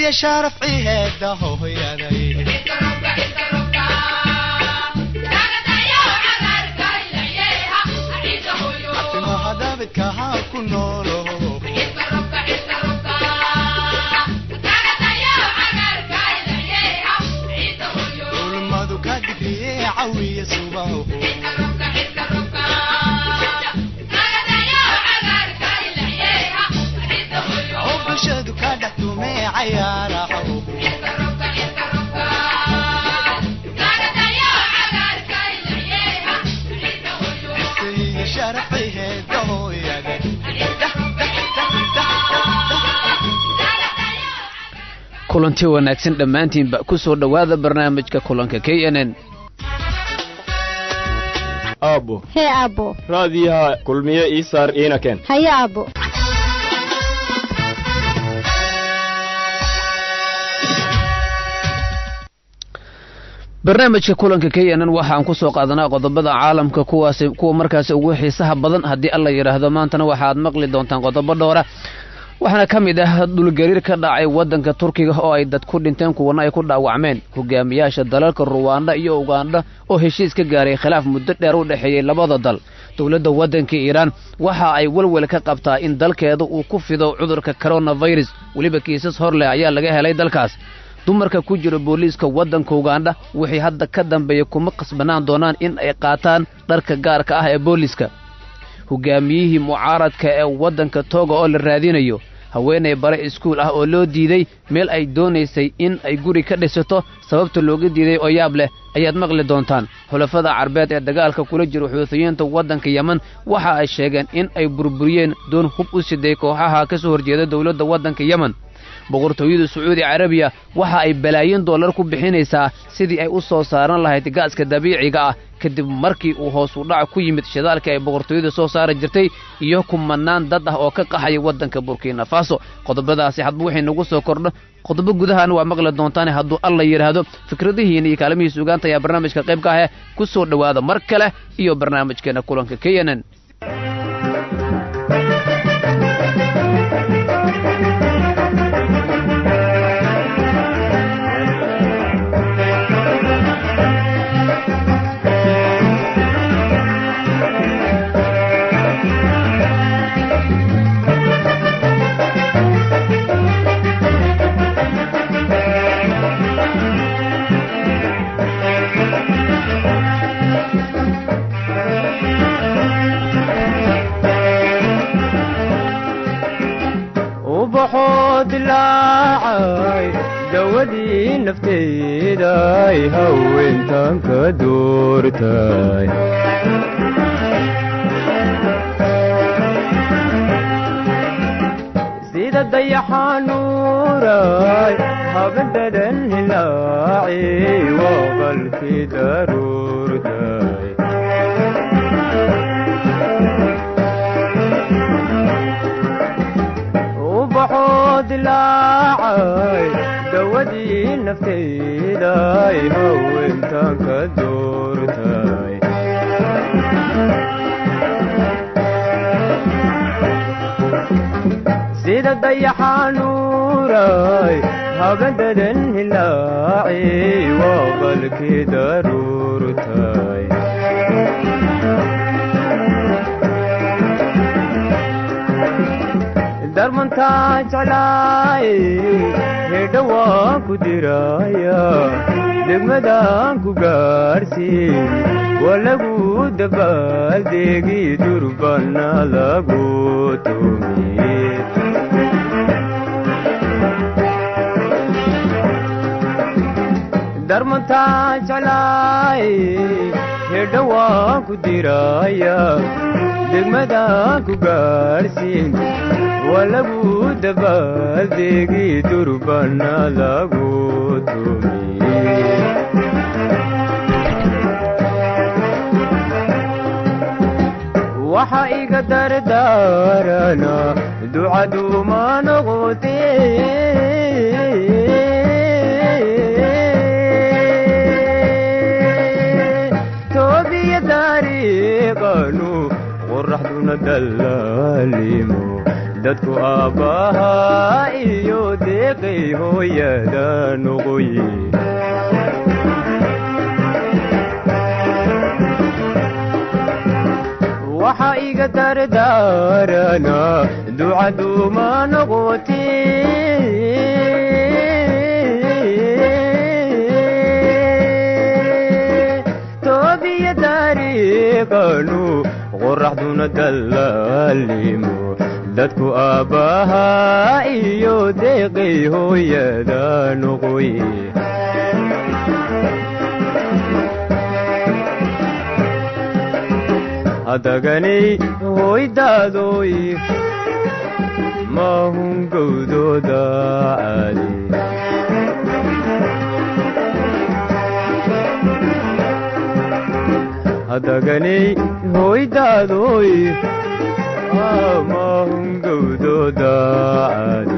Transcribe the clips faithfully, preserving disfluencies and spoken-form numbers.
عوية شرف عيهده هو يا ذي ما هذا بتكها كنولو ولما ذو كدبي عوية صباحه وبشدو كدتو مي عيارة kulanti wanaagsan dhamaantiin ba ku soo dhawaada barnaamijka kulanka K N N abo he abo raadiyaha kulmiye isar inaken haya abo barnaamijka kulanka K N N waxaan ku soo qaadanaa qodobada caalamka kuwaas kuwa markaas ugu xiisaha badan hadii alla yiraahdo maantana waxaad maqli doontaan qodobo dhowr waxaana kamid ah dhulgariir ka dhacay wadanka Turkiga oo ay dad ku dhinteen kuwana ay ku dhaawacmeen hogaamiyaasha dalalka Rwanda iyo Uganda oo heshiis ka gaaray khilaaf muddo dheer u dhaxeeyay labada dal dawladda wadanka Iran waxa ay walwal ka qabtaa in dalkeedu uu ku fido cudurka coronavirus waliba kiisas hor leh ayaa laga helay dalkaas dumarka ku jira booliiska wadanka Uganda wixii hadda ka dambeeyay kuma qasbanaan doonaan in ay qaataan dharka gaarka ah ee booliiska hogaamiyihii mucaaradka ee wadanka Togo oo la raadinayo haweeney bare iskuul ah oo loo diiday meel ay doonaysay in ay guri ka dhisato sababta looga diiday oo yaab leh ayaad maqli doontaan xulafada Carbeed ee dagaalka kula jira xuutiyiinta wadanka Yemen waxa ay sheegeen in ay burburiyeen doon hub u siday kooxaha ka soo horjeeda dawladda wadanka Yemen boqortooyada Sacuudi Carabiya waxa ay balaayin dollar ku bixinaysaa sidii ay u soo saaran lahayd gaaska dabiiciga ah kadib markii uu hoos u dhac ku yimid shidaalka ay boqortooyada soo saari jirtay iyo kumanaan dad ah oo ka qaxay wadanka Burkina Faso qodobadaasi hadba wixii nagu soo kordho qodobo gudahaan waa maqli doontaan hadduu alla yiraahdo fikradihiina iyo kaalmihiisa ugaanta ayaa barnaamijka qayb ka ah ku soo dhawaada mar kale iyo barnaamijkeena kulanka K N N دودي نفتي داي هوين تانك دورتاي سيدة ضيحة نوراي هبددن هلاعي وغل في ضرورتاي وبحوض لاعي دودي نفتي داي هوين تانك دورتاي سيدة ضيحة نوراي هبددن هلاعي وغلك ضرورتاي درمن تاج علاي هدوا كدرايا دمدان كغارسي ولغو دبال ديغي دربنا لغو تومي درمن تاج علاي هدوا كدرايا دمدان كغارسي ولغو دبال ديغي دربنا لغو تومي وحا إيقا دردارنا دعادو ما نغوتي توبي داريقانو قرح دون دلاليمو dadku aabaha iyo deeqay hooyada noqoye waxa iga dardaarana ducadu ma noqotee toobiya dariiqanu qoraxduna dallaalimo dadku aabbaha iyo deeqay hooyada noqoye hadaganay hooydaadoy mahun gowdooda caali hadaganay hooydaadoy mahun gowdooda caali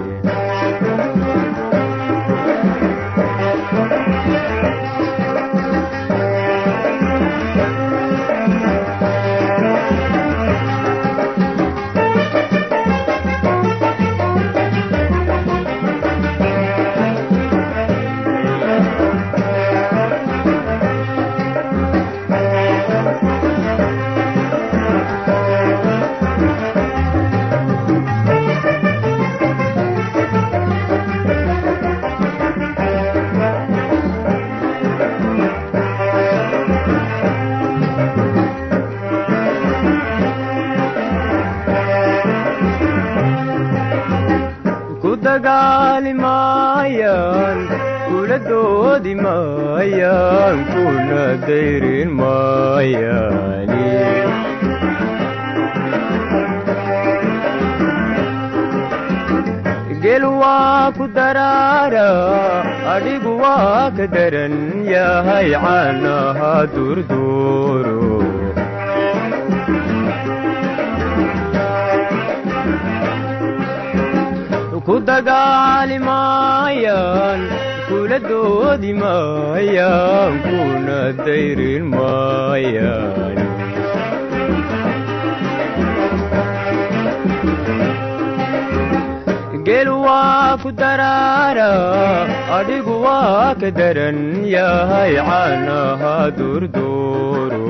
dagaali maayaan kula doodi maayaan kuna dayrin maayaani gel waa ku daraara adhigu waa ka daran yahay caanaha durduuro ku dagaali maayaan kula doodi maayaan kuna dayrin maayaan gel waa ku daraara adhigu waa ka daran yahay caanaha durduuro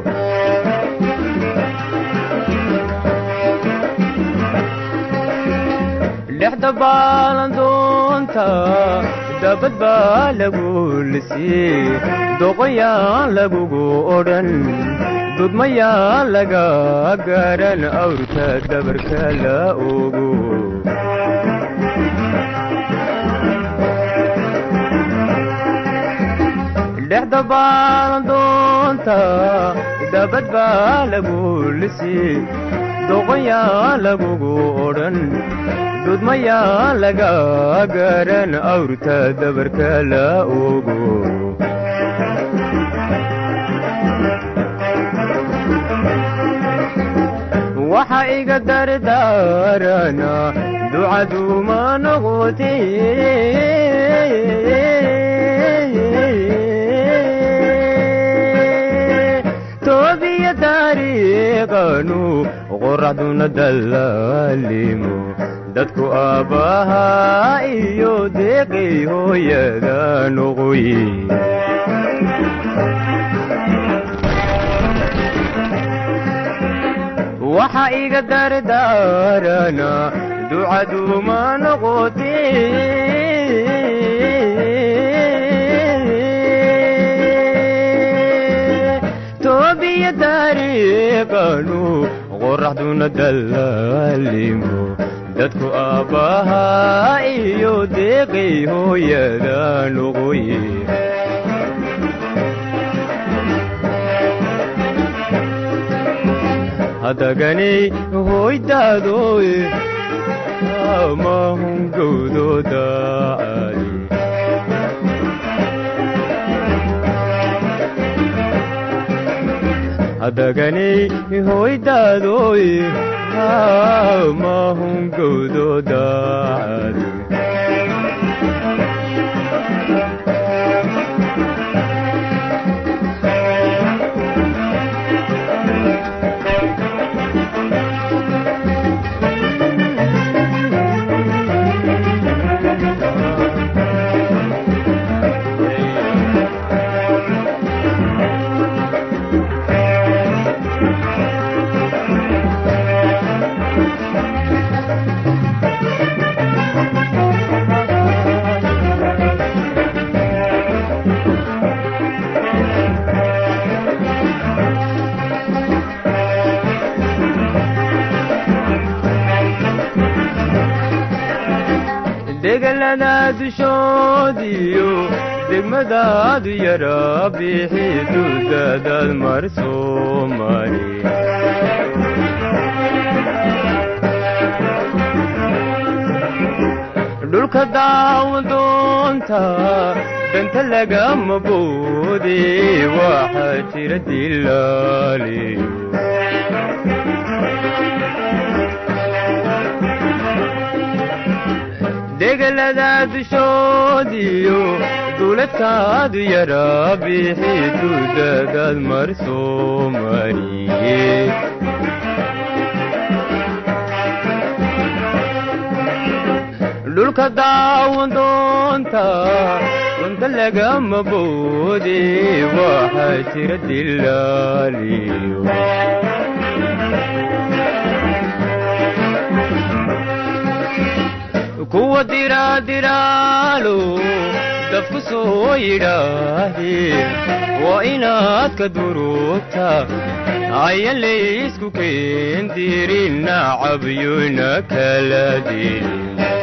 dhexda baalan doonta dabad baa lagu lisii doqoyaan lagugu odhan dudmayaan laga garan awrta dabarka la ogo dhexda baalan doonta dabad baa lagu lisii doqoyaan lagugu odhan dudmayaan laga garan awrta dabarka la ogo waxa iga dardaarana ducadu ma noqotee toobiya dariiqanu qoraxduna dallaalimo dadku aabbaha iyo deeqay hooyada noqoye waxa iga dardaarana ducadu ma noqotee toobiya dariiqanu qoraxduna dallaalimo dadku aabbaha iyo deeqay hooyada noqoye hadaganay hooydaadoy mahun gowdooda caali hadaganay hooydaadoy mahun gowdooda caali degalada dushoodiyo degmadaadu yara bixi dudadaad mar soo mari dhulka daawadoonta danta lagama boode waxaa jira dilaaliyo degalada dushoodiyo duuladkaadu yara bixi dudadaad mar soo mariye dhulka daawadoonta runta lagama boode waxaa jira dilaaliyo kuwa diraadiraalo dabku soo yidhaahdeen waa inaad ka durugta ayan laysku keendirin nacabyuna kala dilin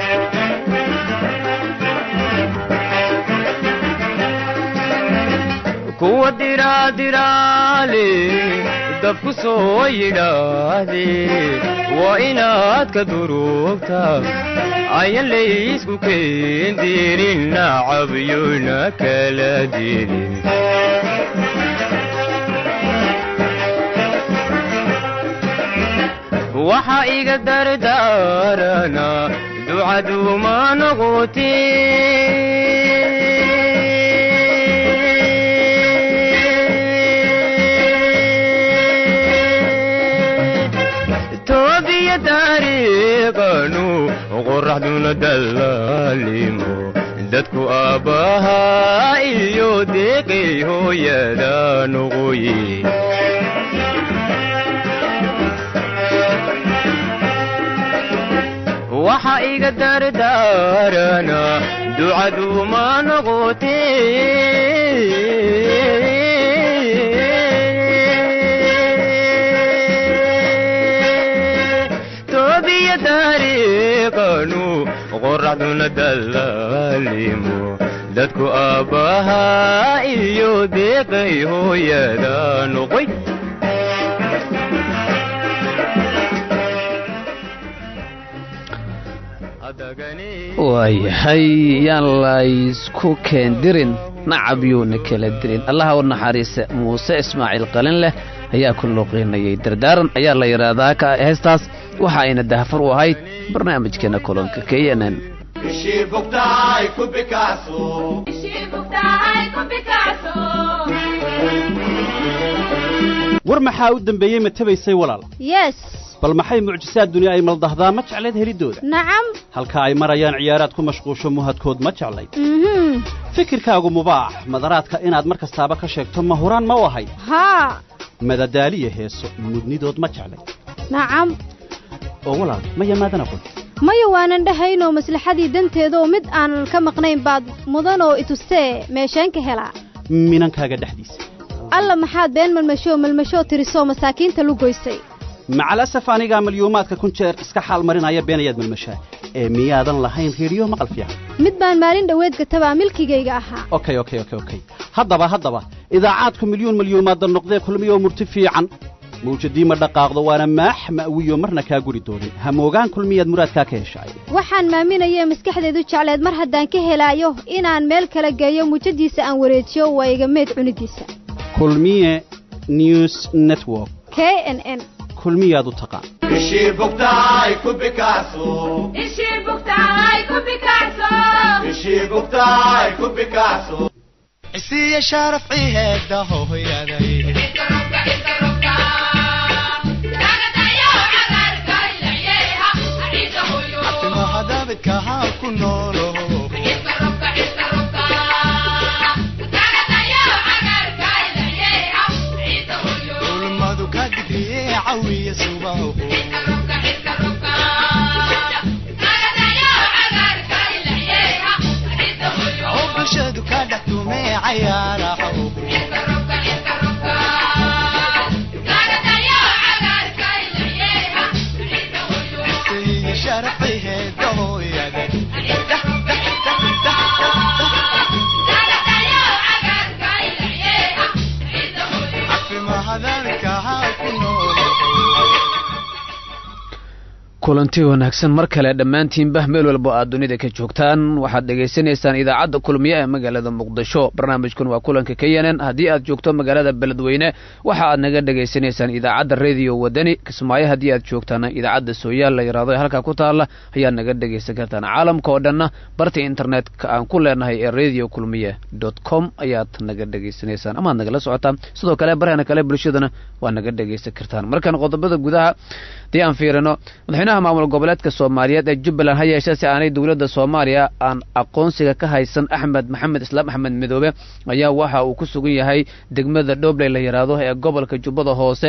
kuwa diraadiraale dabku soo yidhaahdeen waa inaad ka durugta ayan laysku keendirin nacabyuna kala dilin waxa iga dardaarana ducaduma noqotee toobiya dariiqanu qoraxduna dallaalimo dadku aabbahaa iyo deeqay hooyada noqoye waxa iga dardaarana ducaduma noqotee toobiya dariiqanu qoraxduna dallaalimo dadku aabbahaa iyo deeqay hooyada noqoy waayahay yaan laysku keendirin nacab yuuna kala dirin allaha u naxariisa muuse ismaaciil qalin leh ayaa ku luuqeynayay dardaaran ayaa la yidhaahdaa heestaas waxa ayna dahfar u ahayd barnaamijkeena kulanka k n n war maxaa u dambeeyey ma tabaysay walaal yes bal maxay mucjisaad dunya ay maldahdaa ma jecleed helidooda nacam halka ay marayaan ciyaaraad ku mashquusho muhadkood ma jeclayd mhm fikirkaagu mubaax madaraadka inaad mar kastaaba ka sheegto ma huraan ma u ahayd haa madadaaliya heeso mudnidood ma jeclayd nacam oo walaal ma yamaadana qol maya waanan dhahaynoo maslaxadii danteedoo mid aanan ka maqnayn baad mudanoo itustee meesheen ka helaa minankaaga dhexdiisa alla maxaad been malmashoo malmashoo tirisoo masaakiinta lugoysay macalasaf anigaa malyuumaadka kun jeer iska xaal marinaya beenayaad malmashaa ee miyaadan lahayn reediyo maqal fiican mid baan maalin dhoweed gatabaa milkigayga ahaa okay okay okay okay haddaba haddaba idaacaadku milyuun malyuumaadda noqdee kulmiyoo murti fiican mawjadii ma dhaqaaqdo waana maax ma'wiyo marna kaa guri doonin hamoogaan kulmiyaad muraadkaa ka heshaay waxaan maaminayee maskaxdeedu jecleed mar haddaan ka helaayo inaan meel kala geeyo muujadiisa aan wareejiyo waa iga meed cunidiisa kulmiye news network k n n kulmiyaad u taqaan ishii bugtaay ku bikacso ishii bugtaay ku bikacso ishii bugtaay ku bikacso isiya sharaf ciheeda hooyaday iskarobka iskarobka taagatayo cagarka ilayeha ariisa hoyo timaha daabidka haa ku noolo iskarobka iskarobka taagatayo cagarka ilayeha ariisa hoyo ulmadu ka digriye cawiya subaho iskarobka iskarobka taagatayo cagarka ilayeha ariisa hoyo oo bulshadu ka dhex tumee cayaaraha iskarobka iskarobka taagatayo cagarka ilayeha ariisa hoyo isiya sharaf ciheeda hooyaday ariisa kulanti wanaagsan mar kale dhammaantiinba meel walba aad dunida ka joogtaan waxaad dhegaysanaysaan idaacadda kulmiye ee magaalada muqdisho barnaamijkan waa kulanka ka yeenen haddii aad joogto magaalada beledweyne waxa aad naga dhegaysanaysaan idaacadda radio wadani kismaayo haddii aad joogtaana idaacadda sooyaal la yiraahdo ee halkaa ku taalla ayaad naga dhegaysan kartaan caalamka oo dhanna barta internetka aan ku leenahay ee radio kulmiye dot com ayaad naga dhegaysanaysaan amaad nagala socotaan sidoo kale barahana kale bulshadana waa naga dhegaysan kartaan markaan qodobada gudaha dii aan fiirino madaxweynaha maamul goboleedka Soomaaliyeed ee Jubbaland ha yeeshee si aanay dawladda Soomaaliya aan aqoonsiga ka haysan Axmed Maxamed Islaam Axmed Midoobe ayaa waxa uu ku sugan yahay degmada Doobley la yiraahdo ee gobolka Jubbada Hoose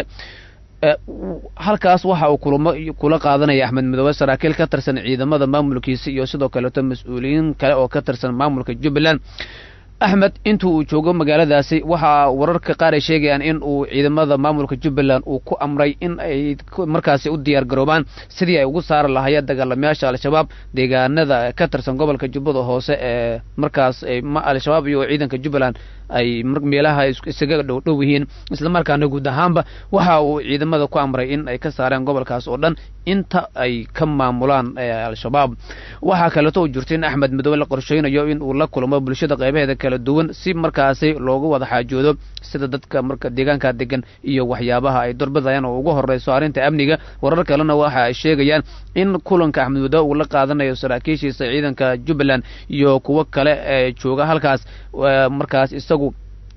halkaas waxa uu kulamo kula qaadanaya Axmed Midoobe saraakiil ka tirsan ciidamada maamulkiisa iyo sidoo kale mas'uuliyiin kale oo ka tirsan maamulka Jubbaland Axmed intuu uu joogo magaaladaasi waxa wararka qaar ay sheegayaan in uu ciidamada maamulka Jubbaland uu ku amray in ay markaasi u diyaar garoobaan sidii ay ugu saar lahaayeen dagaalamayaasha al-shabaab deegaanada ka tirsan gobolka Jubbada Hoose ee markaas ay al-shabaab iyo ciidanka Jubbaland ay meelaha isaga dhow dhow yihiin isla markaana guud ahaanba waxa uu ciidamada ku amray in ay ka saareen gobolkaas oo dhan inta ay ka maamulaan al-shabaab waxa kale oo jirtay in Axmed Midoobe la qorsheynayo in uu la kulmo bulshada qaybaheeda kala duwan si markaasi loogu wada xaajoodo sida dadka marka deegaanka degan iyo waxyaabaha ay darbadayaan oo ugu horeyso arinta amniga warar kalena waxa ay sheegayaan in kulanka Axmed Midoobe uu la qaadanayo saraakiishiisa ciidanka Jubbaland iyo kuwa kale ee jooga halkaas markaas isagu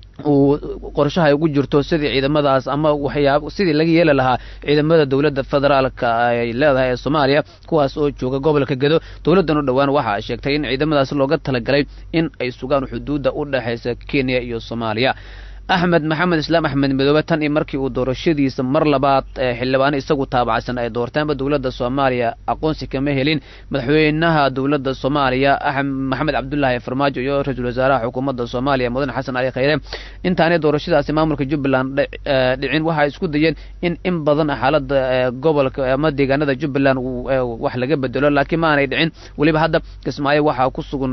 uu qorshaha ugu jirto sidii ciidamadaas ama waxyaabo sidii laga yeeli lahaa ciidamada dawladda federaalka ay leedahay ee Soomaaliya kuwaas oo jooga gobolka Gedo dawladdan u dhawaan waxa ay sheegtay in ciidamadaas looga talagalay in ay sugaan xuduudda u dhaxaysa Kenya iyo Soomaaliya Axmed Maxamed Islaam Axmed Midoobe tan iyo markii uu doorashadiisa mar labaad xildhibaan isagu taabacsan ay doortaanba dawladda Soomaaliya aqoonsi kama helin madaxweynaha dawladda Soomaaliya Maxamed Cabdullaahi Farmaajo iyo ra'iisul wasaaraha xukuumadda Soomaaliya Mudane Xasan Ali Khayre intaanay doorashadaasi maamulka Jubbaland dhicin waxa isku dayeen in in badan xaaladda gobolka ama deegaanada Jubbaland wax laga bedelo laakiin ma aanay dhicin waliba hadda Kismaayo waxa ku sugan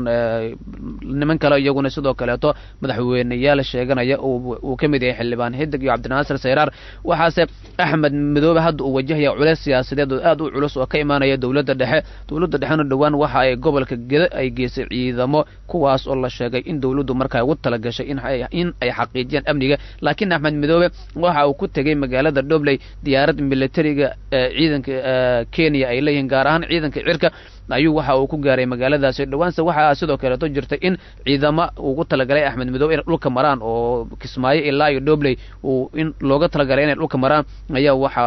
niman kale iyaguna sidoo kale to madaxweynayaal sheeganaya uu kamid yahay xildhibaan Hidig iyo Cabdinaasir Sayraar waxaase Axmed Midoobe hadda uu wajahaya culays siyaasadeed oo aad u culus oo ka imaanaya dawladda dhexe dawladda dhexena dhawaan waxa ay gobolka Gedo ay geysay ciidamo kuwaas oo la sheegay in dawladdu markaa ugu tala gashay in ay in ay xaqiijiyaan amniga laakiin Axmed Midoobe waxa uu ku tagay magaalada Doobley diyaarad militariga ciidanka Kenya ay leeyihiin gaar ahaan ciidanka cirka ayuu waxa uu ku gaaray magaaladaas dhawaanse waxa sidoo kale to jirtay in ciidamo ugu talagalay Axmed Midoobe in dhulka maraan oo Kismaayo ilaa iyo Doobley uu in looga talagalay in dhulka maraan ayaa waxa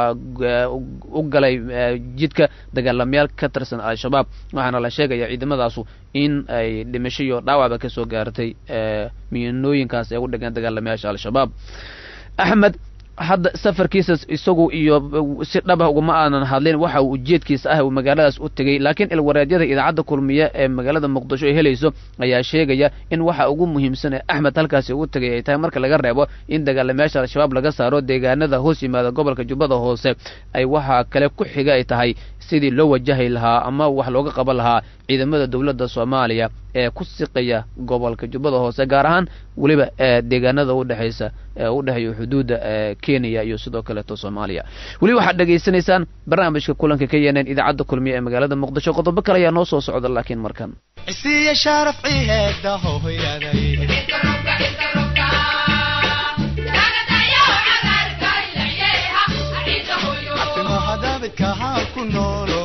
u galay jidka dagaalamayaal ka tirsan al-shabaab waxaana la sheegay ciidamadaas in ay dhimasho iyo dhaawac ka soo gaartay miinooyinkaas ay u dhagan dagaalamayaasha al-shabaab Axmed hadda safarkiisa isagu iyo si dhab ah uma aanan hadleen waxa uu ujeedkiisa ah uu magaaladaas u tagay laakiin il wareedyada idaacadda kulmiye ee magaalada Muqdisho ay helayso ayaa sheegaya in waxa ugu muhiimsan ee Axmed halkaas uu tagay ay tahay marka laga reebo in dagaalamayaasha al-shabaab laga saaro deegaanada hoos yimaada gobolka Jubbada Hoose ay waxa kale ku xiga ay tahay sidii loo wajahay lahaa ama wax looga qaban lahaa ciidamada dawladda Soomaaliya ee ku siqaya gobolka Jubbada Hoose gaar ahaan waliba deegaanada u dhaxaysa u dhaxayo xuduudda Kenya iyo sidoo kale to Soomaaliya wali waxa dhageysanaysaan barnaamijka kulanka ka yeenen idaacadda kulmiye ee magaalada Muqdisho qodobo kale ayaa noo soo socda laakiin markan isiya sharaf ciheeda hooyaday ku noolo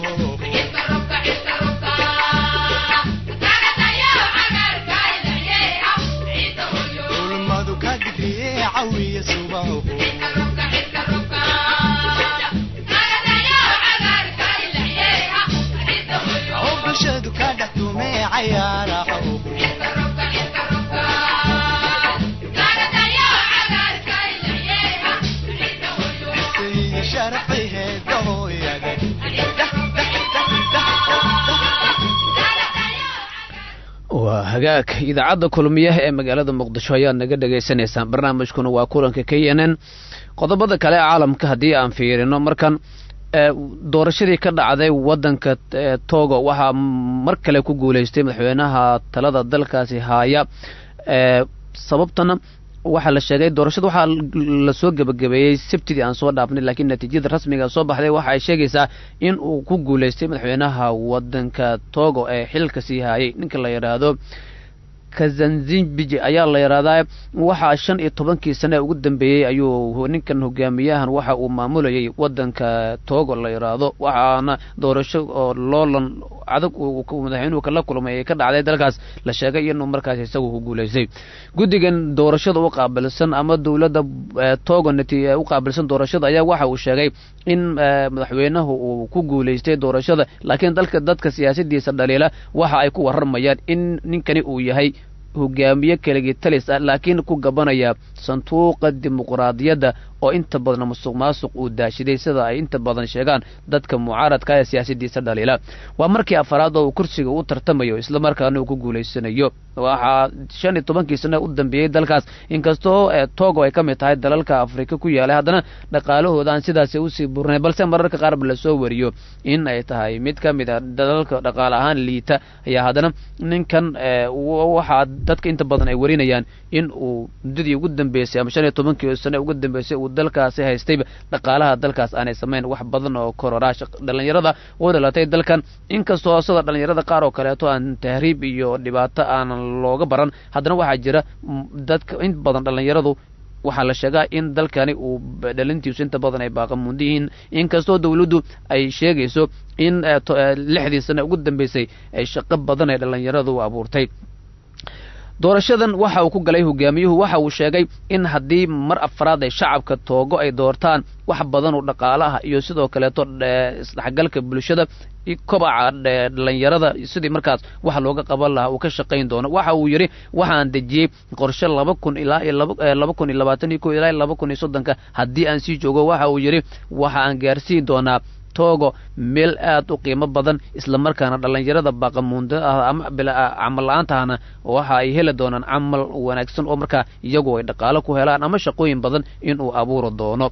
ulmadu ka digriye cawiya subaho bulshadu ka dhextume cayaaraho waa hagaag idaacadda kulmiyaha ee magaalada Muqdisho ayaa naga dhageysanaysaan barnaamijkuna waa kulanka ka yeenen qodobada kale caalamka hadii aan fiirino markan doorashadii ka dhacday wadanka Togo waxa mar kale ku guuleystay madaxweynaha talada dalkaasi haya sababtana waxaa la sheegay doorashada waxaa lasoo gebagabeeyey sabtidii aan soo dhaafnay laakiin natiijada rasmiga soo baxday waxa ay sheegaysaa in uu ku guulaystay madaxweynaha wadanka Togo ee xilka sii hayay ninka la yiraahdo Kazanzimbiji ayaa la yiraahdaa waxa shan iyo tobankii sano ugu dambeeyay ayuu ninkan hogaamiyahan waxa uu maamulayay wadanka Togo la yiraahdo waxaana doorasho oo loolan adag uu madaxweynuhu kala kulmay ka dhacday dalkaas la sheegay inuu markaas isagu ku guuleystay gudigan doorashada u qaabilsan ama dawladda Togo natiijada u qaabilsan doorashada ayaa waxa uu sheegay in madaxweynuhu uu ku guuleystay doorashada laakiin dalka dadka siyaasadiisa dhaliila waxa ay ku warramayaan in ninkani uu yahay hogaamiye kaliya talis ah laakiin ku gabanaya sanduuqa dimuqraadiyadda oo inta badan musuqmaasuq uu daashiday sida ay inta badan sheegaan dadka mucaaradka ee siyaasadiisa dhaliila waa markii afaraad oo kursiga uu tartamayo isla markaana uu ku guuleysanayo waxa shan iyo tobankii sano u dambeeyay dalkaas inkastoo Togo ay kamid tahay dalalka Afrika ku yaala haddana dhaqaalahooda aan sidaas u sii burnay balse mararka qaar la soo wariyo in ay tahay mid kamid ah dalalka dhaqaale ahaan liita ayaa haddana ninkan waxa dadka inta badan ay warinayaan in uu muddadii ugu dambeysay ama shan iyo tobankii sano ugu dambeysay uu dalkaasi haystay dhaqaalaha dalkaas aanay sameyn wax badan oo kororaash dhalinyarada oo dhalatay dalkan inkastoo sida dhalinyarada qaar oo kale aan tahriib iyo dhibaato aan looga baran haddana waxaa jira dadka in badan dhalinyaradu waxaa la sheegaa in dalkani uu dhalintiisu inta badan ay baaqamuundihiin inkastoo dawladdu ay sheegayso in lixdii sano ugu dambeysay ay shaqo badan ay dhalinyaradu abuurtay doorashadan waxa uu ku galay hogaamiyuhu waxa uu sheegay in haddii mar afraad ay shacabka Togo ay doortaan wax badan oo dhaqaalaha iyo sidoo kale to isdhexgalka bulshada kobaca dhalinyarada sidii markaas wax looga qaban lahaa uu ka shaqayn doono waxa uu yiri waxaan dejiyay qorshe laba kun ilaa laba kun iyo labaatan iyo kow ilaa laba kun iyo soddon haddii aan sii joogo waxa uu yiri waxa aan gaarsiin doonaa Togo meel aad u qiimo badan isla markaana dhalinyarada baaqamuunda ama amal la'aantana waxa ay heli doonaan amal wanaagsan oo markaa iyagu ay dhaqaale ku helaan ama shaqooyin badan in uu abuuro doono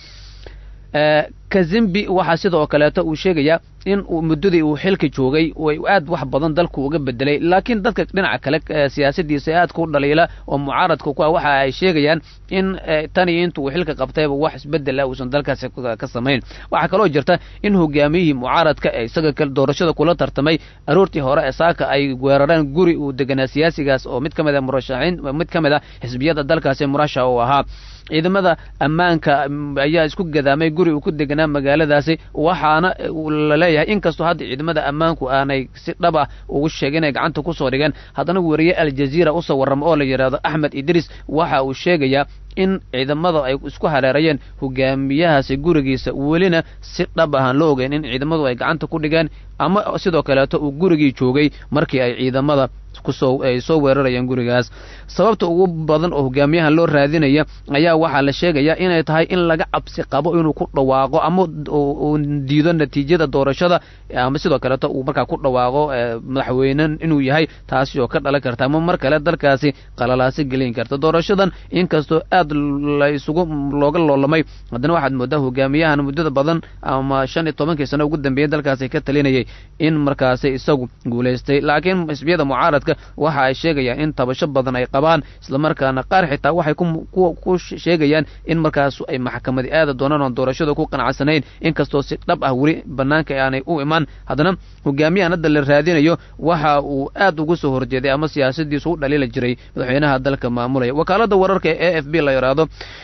Kazimbi waxa sidoo kale uu sheegaya in uu muddadii uu xilka joogay oo aad wax badan dalku uga bedelay laakiin dadka dhinaca kale siyaasadiisa aad ku dhaliila oo mucaaradka ku waxa ay sheegayaan in tani intuu xilka qabtay wax isbedel ah uusan dalkaas ka sameyn waxa kale oo jirta in hogaamiyihii mucaaradka ay isaga kala doorashada kula tartamay aroortii hore ee saaka ay weerareen guri uu deganaa siyaasigaas oo mid kamid ah murashaxiin mid kamid ah xisbiyada dalkaas murashax oo ahaa ciidamada ammaanka ayaa isku gadaamay guri uu ku deganaa magaaladaasi waxaana la leeyahay inkastoo hadda ciidamada ammaanku aanay si dhab ah ugu sheegeen ay gacanta ku soo dhigeen haddana wariye Al Jazeera u soo warramo oo la yiraahdo Ahmed Idris waxa uu sheegayaa in ciidamada ay isku hareerayeen hogaamiyahaasi gurigiisa welina si dhab ah loo ogeyn in ciidamadu ay gacanta ku dhigeen ama sidoo kale uu gurigii joogay markii ay ciidamada kusoo ay soo weerarayeen gurigaas sababta ugu badan oo hogaamiyahan loo raadinaya ayaa waxa la sheegayaa inay tahay in laga cabsi qabo inuu ku dhawaaqo ama uu diido natiijada doorashada ama sidoo kale uu markaa ku dhawaaqo madaxweynaha inuu yahay taasi oo ka dhalan karta ama mar kale dalkaasi qalalaasi gelin karta doorashadan inkastoo aad la isugu looga loolamay haddana waxaad moodaa hogaamiyahan muddada badan ama shan iyo tobankii sano ugu dambeeyay dalkaasi ka talinayay in markaasi isagu guuleystay laakiin xisbiyada mucaaradka waxa ay sheegayaan in tabasho badan ay qabaan isla markaana qaar xitaa waxay ku sheegayaan in markaas ay maxkamadi aada doonaan oo doorashada ku qanacsanayn inkastoo si dhab ah weli banaanka aanay u imaan haddana hogaamiyahan hadda la raadinayo waxa uu aad ugu soo horjeeday ama siyaasadiisu u dhaliila jiray madaxweynaha dalka maamulaya wakaalada wararka ee A F B la yiraahdo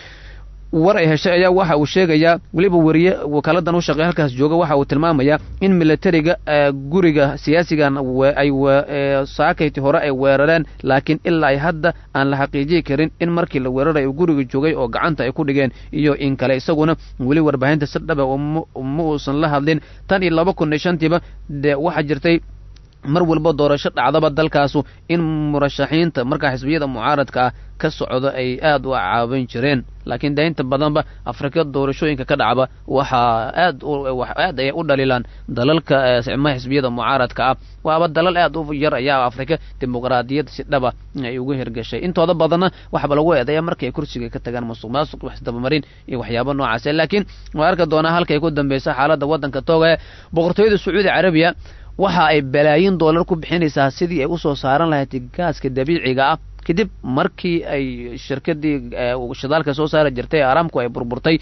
war ay heshay ayaa waxa uu sheegayaa waliba wariye wakaladan u shaqeeya halkaas jooga waxa uu tilmaamayaa in militariga guriga siyaasigan ay saakayti hore ay weerareen laakiin ilaa ay hadda aan la xaqiijin karin in markii la weeraray uu guriga joogay oo gacanta ay ku dhigeen iyo in kale isaguna wali warbaahinta si dhab ah uma uusan la hadlin tan iyo laba kun iyo shantiiba waxa jirtay mar walba doorasho dhacdaba dalkaasu in murashaxiinta markaa xisbiyada mucaaradka ah ka socdo ay aad u caawin jireen laakiin daynta badanba Afrika doorashooyinka ka dhacba waxa aad wax aad ay u dhaliilaan dalalka sicmaha xisbiyada mucaaradka ah waaba dalal aad u yar ayaa Afrika dimuqraadiyad si dhaba ay ugu hirgashay intooda badanna waxba lagu eedeeyaa markay kursiga ka tagaan musuqmaasuq wax dabamarin iyo waxyaabo noocaas ah laakiin waa arka doonaa halkay ku dambeysay xaaladda wadanka Togo boqortooyada Sacuudi Carabiya waxa ay balaayin dollar ku bixinaysaa sidii ay u soo saaran lahayd gaaska dabiiciga ah kadib markii ay shirkadii shidaalka soo saari jirtay Aramco ay burburtay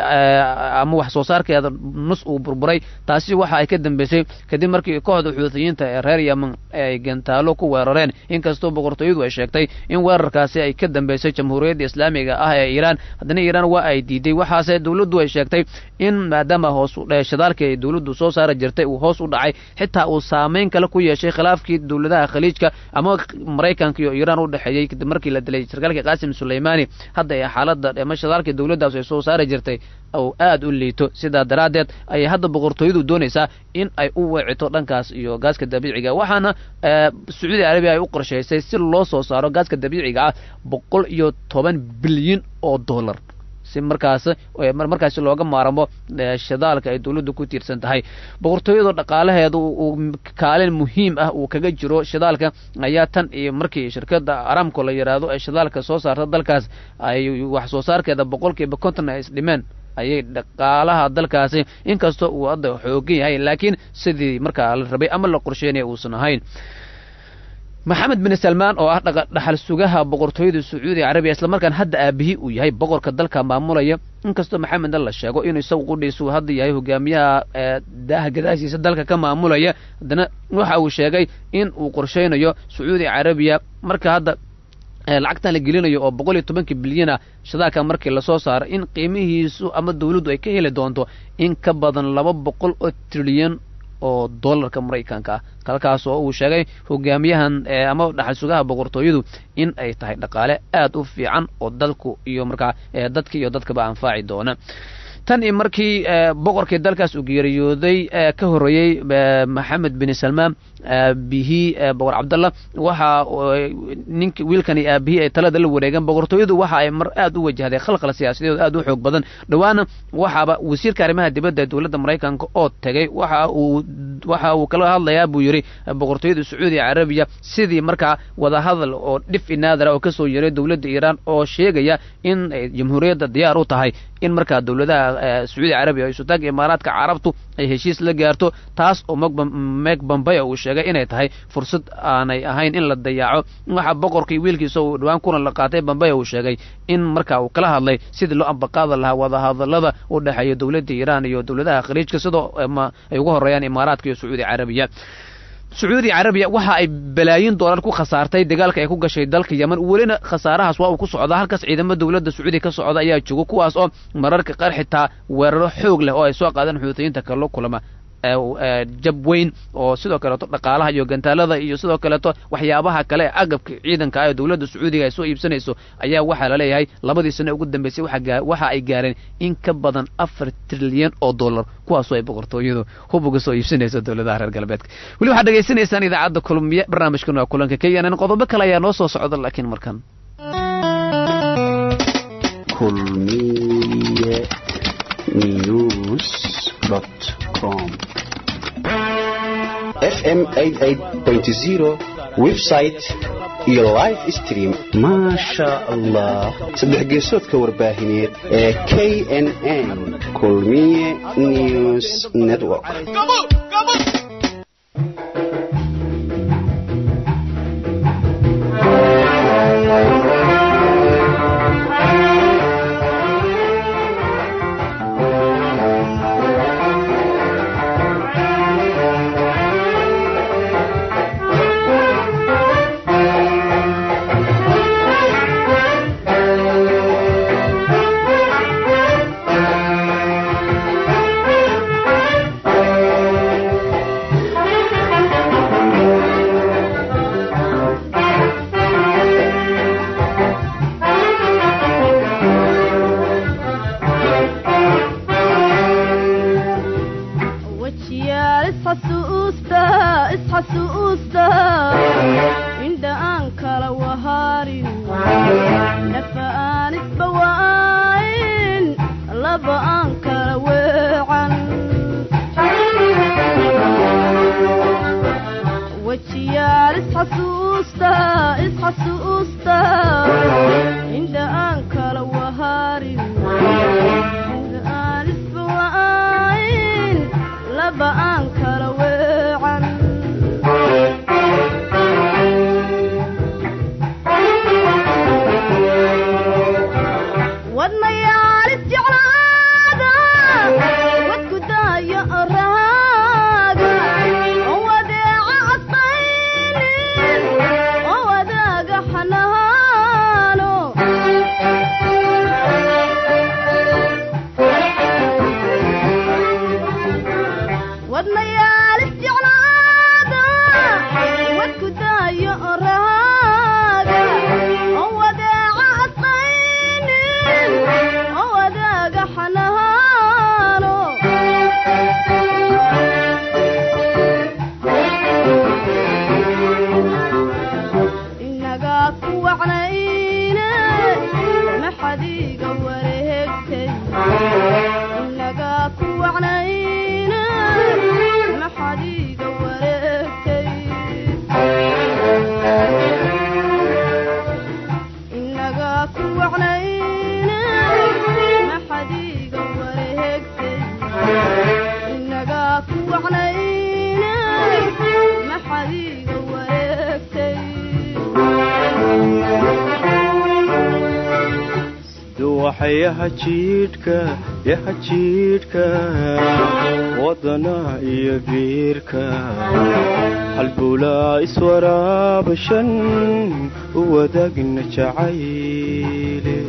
ama wax soo saarkeeda nus uu burburay taasi waxa ay ka dambeysay kadib markii kooxda Xuuthiyiinta ee reer Yemen ay gantaalo ku weerareen inkastoo boqortooyadu ay sheegtay in weerarkaasi ay ka dambeysay jamhuuriyadda islaamiga ah ee Iiraan haddana Iiraan waa ay diiday waxaase dawladdu ay sheegtay in maadaama hoos u dhacay shidaalka ay dawladdu soo saari jirtay uu hoos u dhacay xitaa uu saameyn kale ku yeeshay khilaafkii dawladaha khaliijka ama Mareykanka iyo Iiraan u dhaxeeyay kadib markii la dilay sarkaalka Qaasim Suleymani hadda ay xaaladda ama shidaalka dawladdaas ay soo saari jirtay oo aad u liito sida daraadeed ay hadda boqortooyadu doonaysaa in ay u weecito dhankaas iyo gaaska dabiiciga waxaana Saudi Arabia ay u qorshaysay si loo soo saaro gaaska dabiiciga ah boqol iyo toban bilyan oo dollar si markaas markaas looga maarmo shidaalka ay dawladdu ku tiirsan tahay boqortooyada dhaqaalaheedu uu kaalin muhiim ah uu kaga jiro shidaalka ayaa tan iyo markii shirkadda Aramco la yiraahdo ay shidaalka soo saarto dalkaas ay wax soo saarkeeda boqolkiiba konton ay isdhimeen ayay dhaqaalaha dalkaasi inkastoo uu hadda xooggan yahay laakiin sidii markaa la rabay ama la qorsheynay uusan ahayn maxamed bin salmaan oo ah dhaxal sugaha boqortooyada Saudi Arabia isla markaan hadda aabihi uu yahay boqorka dalka maamulaya inkastoo maxamed la sheego inuu isagu qudhiisu hadda yahay hogaamiyaha daaha gadaashiisa dalka ka maamulaya hadana waxa uu sheegay in uu qorsheynayo Saudi Arabia marka hadda lacagtan la gelinayo oo boqol iyo toban bilyan ah shidaalka markii la soo saaro in qiimihiisu ama dawladdu ay ka heli doonto in ka badan laba boqol oo trilyan oo dollarka Mareykanka ah kalkaas oo uu sheegay hogaamiyahan ama dhaxal sugaha boqortooyadu in ay tahay dhaqaale aad u fiican oo dalku iyo markaa dadka iyo dadkaba anfaaci doona tan iyo markii boqorkii dalkaas u geeriyooday ka horeeyay maxamed bin salmaan bihi boqor cabdallah waxa ninka wiilkani aabihi ay talada la wareegan boqortooyadu waxa ay mar aad u wajahday khalkhal siyaasadeed aad u xoog badan dhawaana waxaba wasiirka arrimaha dibadda ee dawladda Mareykanka oo tagay waxa uu waxa uu kala hadlayaa buu yiri boqortooyada Saudi Arabia sidii markaa wada hadal oo dhif inaadara oo ka soo yeeray dawladda Iiraan oo sheegaya in jamhuuriyadda diyaar u tahay in markaa dawladaha Saudi Arabia ay soo taag imaaraadka carabtu ay heshiis la gaarto taas oo Meg Pompeo uu sheegay inay tahay fursad aanay ahayn in la dayaco waxa boqorkii wiilkiisa uu dhawaan kuna la qaatay Pompeo uu sheegay in markaa uu kala hadlay sidii loo ambaqaad lahaa wada hadalada u dhaxeeya dawladda Iiraan iyo dawladaha khaliijka sidoo ay ugu horeeyaan imaaraadka iyo Saudi Arabia Saudi Arabia waxa ay balaayin dollar ku khasaartay dagaalka ay ku gashay dalka Yemen walina khasaarahaas waa uu ku socdaa halkaas ciidamada dawladda Saudi ka socda ayaa jooga kuwaas oo mararka qaar xitaa weeraro xoog leh oo ay soo qaadaan Xuuthiyiinta kala kulama jab weyn oo sidoo kale dhaqaalaha iyo gantaalada iyo sidoo kale waxyaabaha kale agabka ciidanka ay dawladda Sacuudiga ay soo iibsanayso ayaa waxa la leeyahay labadii sano ugu dambeysay waxa waxa ay gaareen in ka badan afar trilyan oo dollar kuwaas oo ay boqortooyadu hubuga soo iibsanayso dawladaha reer galbeedka wali waxa dhageysanaysaan idaacadda kulmiye barnaamijkan waa kulanka keenan qodobo kale ayaa noo soo socda laakiin markan kulmiye news dot com f m eighty-eight point zero website iyo live stream maasha allah saddex geesoodka warbaahineed ee K N N Kulmiye News Network. Bye. waxayaha jiidhka yaha jiidhka wadana iyo biirka halbulaa iswaraabashan u wadaagna jacayle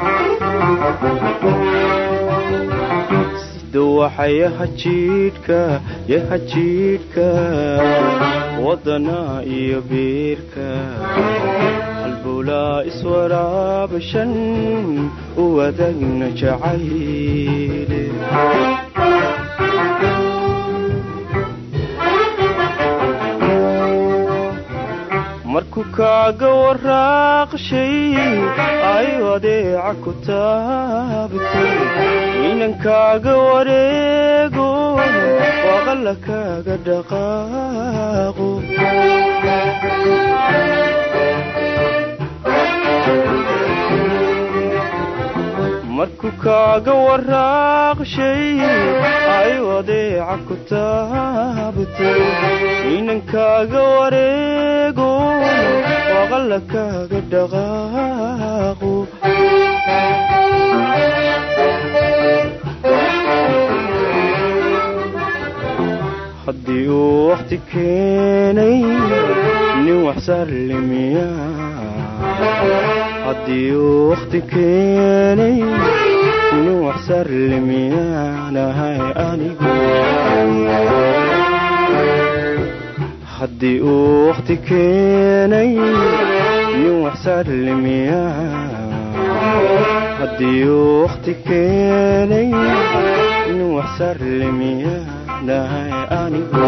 sida waxayaha jiidhka yaha jiidhka wadana iyo biirka halbulaa iswaraabashan u wadaagna jacayle markuu kaaga waraaqshay ay wadeeca ku taabtay inan kaaga wareego waqalla kaaga dhaqaaqo markuu kaaga waraaqshay ay wadeeca ku taabtay inan kaaga wareego waqalla kaaga dhaqaaqo haddii uu waqti keenay nin wax sallimiya haddii uu waqti keenay nin wax sallimiyaanahay anigu haddii uu waqti keenay nin wax sallimiya haddii uu waqti keenay nin wax sallimiyaanahay anigu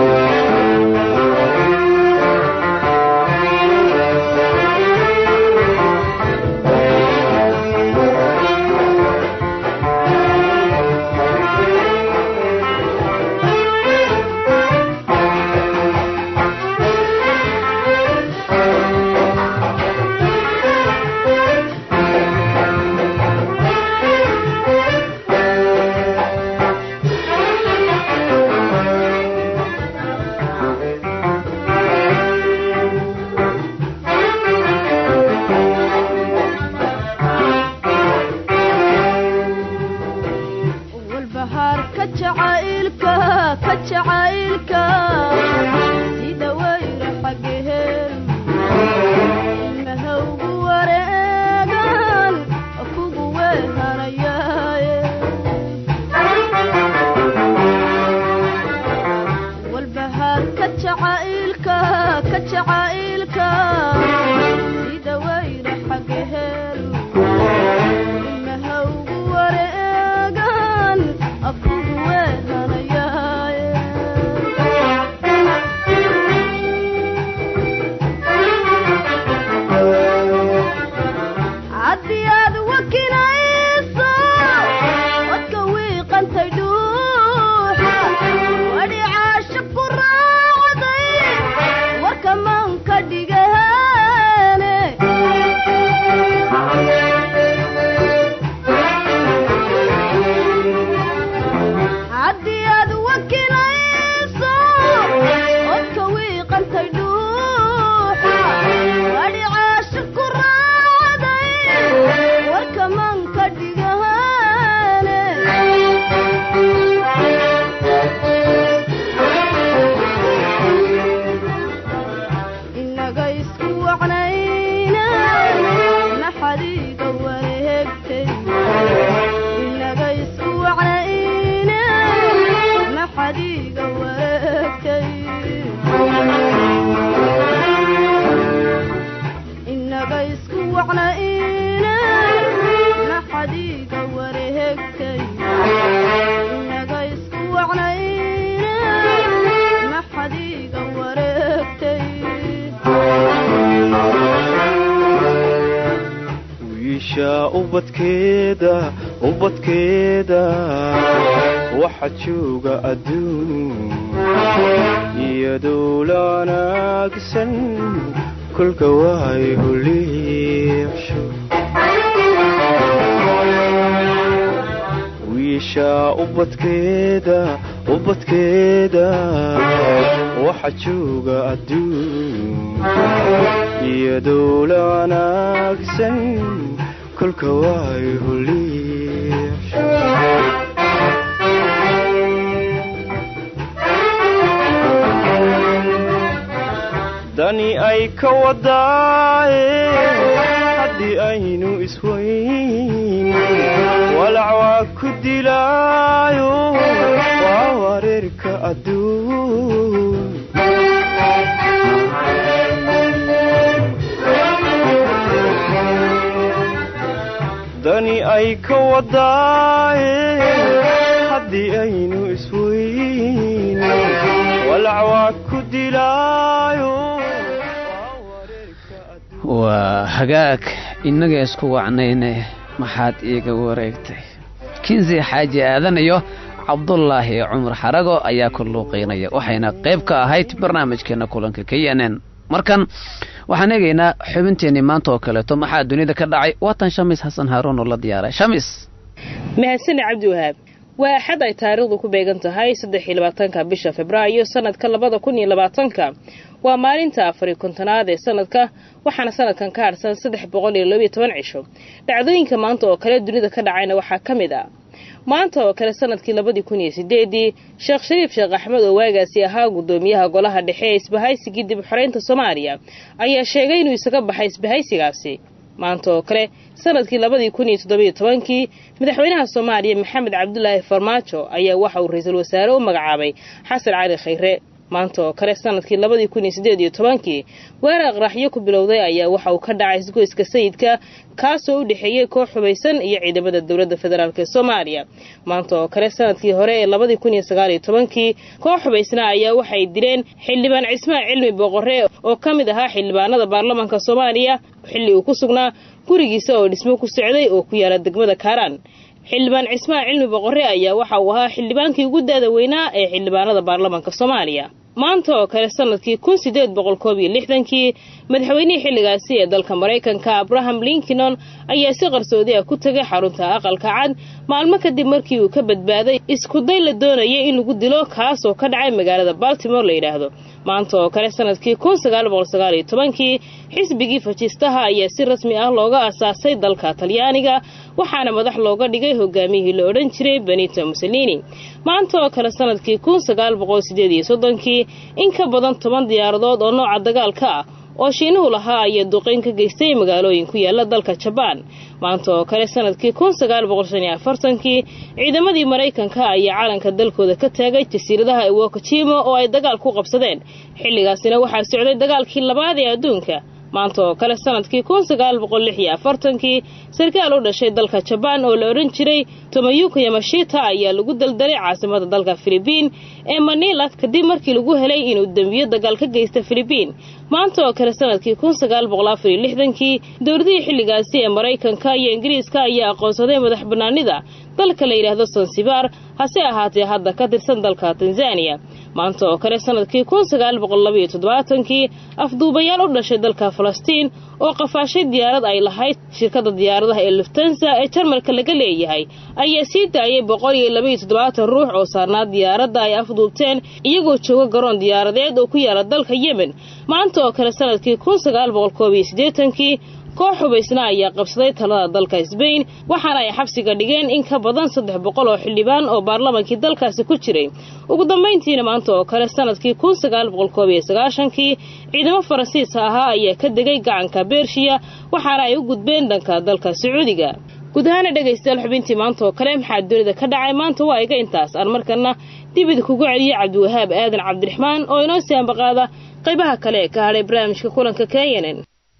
ubadkeeda ubadkeeda waxa jooga adduun iyadoo la wanaagsan kulka waay huliibsho wiisha ubadkeeda ubadkeeda waxa jooga adduun iyadoo la wanaagsan kulka waay huliibsho ay ka wadaaye haddii aynu isweyn walac waa ku dilaayo waa wareerka adduun dani ay ka wadaaye haddii aynu isweyn walac waa ku dilaayo waa hagaag innaga isku wacnayne maxaad iiga wareegtay kinsi xaaji aadan iyo cabdullaahi cumar xarago ayaa ku luuqaynaya waxayna qayb ka ahayd barnaamijkeena kulanka k n n markan waxaan eegaynaa xubinteenii maanta oo kaleeto maxaa dunida ka dhacay waatan shamis xasan haaruun oo la diyaaray shamis mahadsane cabdiwahaab waa axad ay taariikhdu ku beegan tahay saddex iyo labaatanka bisha februaayo sanadka labada kun iyo labaatanka waa maalinta afar iyo kontonaad ee sanadka waxaana sanadkan ka harsan saddex boqol iyo laba iyo toban cisho dhacdooyinka maanta oo kale dunida ka dhacayna waxaa ka mid ah maanta oo kale sanadkii labadii kun iyo sideedii sheekh shariif sheekh axmed oo waagaasi ahaa gudoomiyaha golaha dhexe ee isbahaysigii dib u xoreynta soomaaliya ayaa sheegay inuu isaga baxay isbahaysigaasi maanta oo kale sanadkii labadii kun iyo toddobiyo tobankii madaxweynaha soomaaliya maxamed cabdulaahi farmaajo ayaa waxa uu ra-iisul wasaare u magacaabay xasan cali khayre maanta oo kale sanadkii labadii kun iyo sideed iyo tobankii weerar qaraxyo ku bilowday ayaa waxa uu ka dhacay isgoyska sayidka kaasoo u dhexeeyey koox xubaysan iyo ciidamada dowladda federaalk ee soomaaliya maanta oo kale sanadkii hore ee labadii kun iyo sagaal iyo tobankii koox xubaysna ayaa waxay dileen xildhibaan cismaan cilmi boqorre oo ka mid ahaa xildhibaanada baarlamaanka soomaaliya xilli uu ku sugnaa gurigiisa oo dhismo ku socday oo ku yaala degmada kaaraan xildhibaan cismaan cilmi boqorre ayaa waxa uu ahaa xildhibaankii ugu daada weynaa ee xildhibaanada baarlamaanka soomaaliya maanta oo kale sanadkii kun sideed boqol koob iyo lixdankii madaxweynihii xilligaasi ee dalka maraykanka abraham lincoln ayaa si qarsoodi ah ku tegay xarunta aqalka cad maalmo kadib markii uu ka badbaaday iskuday la doonayay in lagu dilo kaas oo ka dhacay magaalada baltimore la yidhaahdo maanta oo kale sanadkii kun sagaal boqol sagaal iyo tobankii xisbigii fajistaha ayaa si rasmi ah looga asaasay dalka talyaaniga waxaana madax looga dhigay hogaamiyihii la odhan jiray benito mussolini maanta oo kale sanadkii kun sagaal boqol sideed iyo soddonkii in ka badan toban diyaaradood oo nooca dagaalka ah oo shiinuhu lahaa ayaa duqeyn ka geystay magaalooyin ku yaala dalka jabaan maanta oo kale sanadkii kun sagaal boqol shan iyo afartankii ciidamadii maraykanka ayaa calanka dalkooda ka taagay jasiiradaha iwokajima oo ay dagaal ku qabsadeen xilligaasina waxaa socday dagaalkii labaad ee adduunka maanta oo kale sanadkii kun sagaal boqol lix iyo afartankii sarkaal u dhashay dalka jabaan oo la odhan jiray tomoyuki yamashita ayaa lagu daldalay caasimada dalka filibiin ee manila kadib markii lagu helay inuu dembiyo dagaal ka geysta filibiin maanta oo kale sanadkii kun sagaal boqol afar iyo lixdankii dowladihii xilligaasi ee maraykanka iyo ingiriiska ayaa aqoonsaday madax banaanida dalka la yidhaahdo sansibaar hase ahaatee hadda ka tirsan dalka tanzaniya maanta oo kale sanadkii kun sagaal boqol laba iyo toddobaatankii afduubayaal u dhashay dalka falastiin oo qafaashay diyaarad ay lahayd shirkadda diyaaradaha ee luftansa ee jarmalka laga leeyahay ayaa sii daayay boqol iyo laba iyo toddobaatan ruux oo saarnaa diyaaradda ay afduubteen iyagoo jooga garoon diyaaradeed oo ku yaala dalka yemen maanta oo kale sanadkii kun sagaal boqol koob iyo siddeetankii koox xubaysna ayaa qabsaday talada dalka Spain waxaana ay xabsiga dhigeen in ka badan saddex boqol oo xildhibaan oo baarlamaankii dalkaasi ku jiray ugu dambeyntiina maanta oo kale sanadkii kun sagaal boqol koob iyo sagaashan-kii ciidamo Faransiis ahaa ayaa ka degay gacanka Bershiya waxaana ay u gudbeen dhanka dalka Sacuudiga gudahaan dhageystayaal xubintii maanta oo kale maxaa dunida ka dhacay maanta waa iga intaas aan markana dibid kugu celiyo Cabdiwahaab Aadan Cabdiraxmaan oo inoo siyaanbaqaada qaybaha kale ka hadhay barnaamijka kulanka Keenan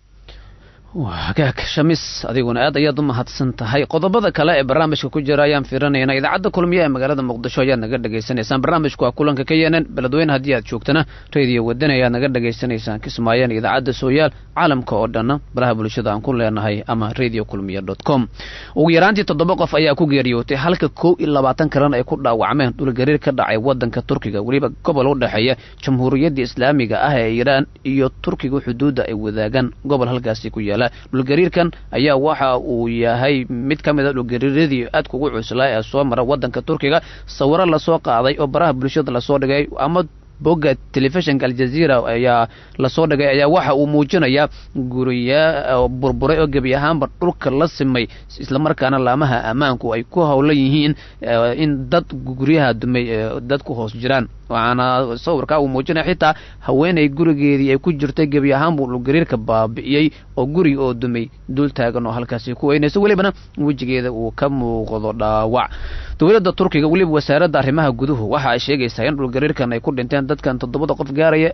wagaag shamis adiguna aad ayaad u mahadsan tahay qodobada kale ee barnaamijka ku jira ayaan fiirinayna idaacadda kulmiye ee magaalada muqdisho ayaad naga dhageysanaysaan barnaamijku waa kulanka ka yeelan beledweyne haddii aad joogtana radio wadani ayaad naga dhageysanaysaan kismaayeen idaacadda sooyaal caalamka oo dhanna baraha bulshada aan ku leenahay ama radio kulmiye dot com ugu yaraantii toddoba qof ayaa ku geeriyootay halka kow iyo labaatan kalena ay ku dhaawacmeen dhulgariir ka dhacay wadanka turkiga weliba gobol u dhexeeya jamhuuriyadda islaamiga ah ee iiraan iyo turkiga xuduudda ay wadaagaan gobol halkaasi ku yaala dhulgariirkan ayaa waxa uu yahay mid ka mid ah dhulgariiradii aadka ugu cuslaa ee soo mara wadanka turkiga sawiro la soo qaaday oo baraha bulshada la soo dhigay ama bogga telefishinka aljaziira ayaa lasoo dhigay ayaa waxa uu muujinayaa gurya burburay oo gebi ahaanba dhulka la simay islamarkaana laamaha ammaanku ay ku howlan yihiin in dad guryaha dumay dad ku hoos jiraan waxaana sawirka uu muujinaya xitaa haweenay gurigeedii ay ku jirtay gebi ahaanbu dhulgariirka baabi'iyey oo guri oo dumay dul taagan oo halkaasi ku weynayso welibana wejigeeda uu ka muuqdo dhaawac dowladda turkiga weliba wasaaradda arrimaha guduhu waxa ay sheegaysaa in dhulgariirkan ay ku dhinteen dadkan toddobada qof gaaraya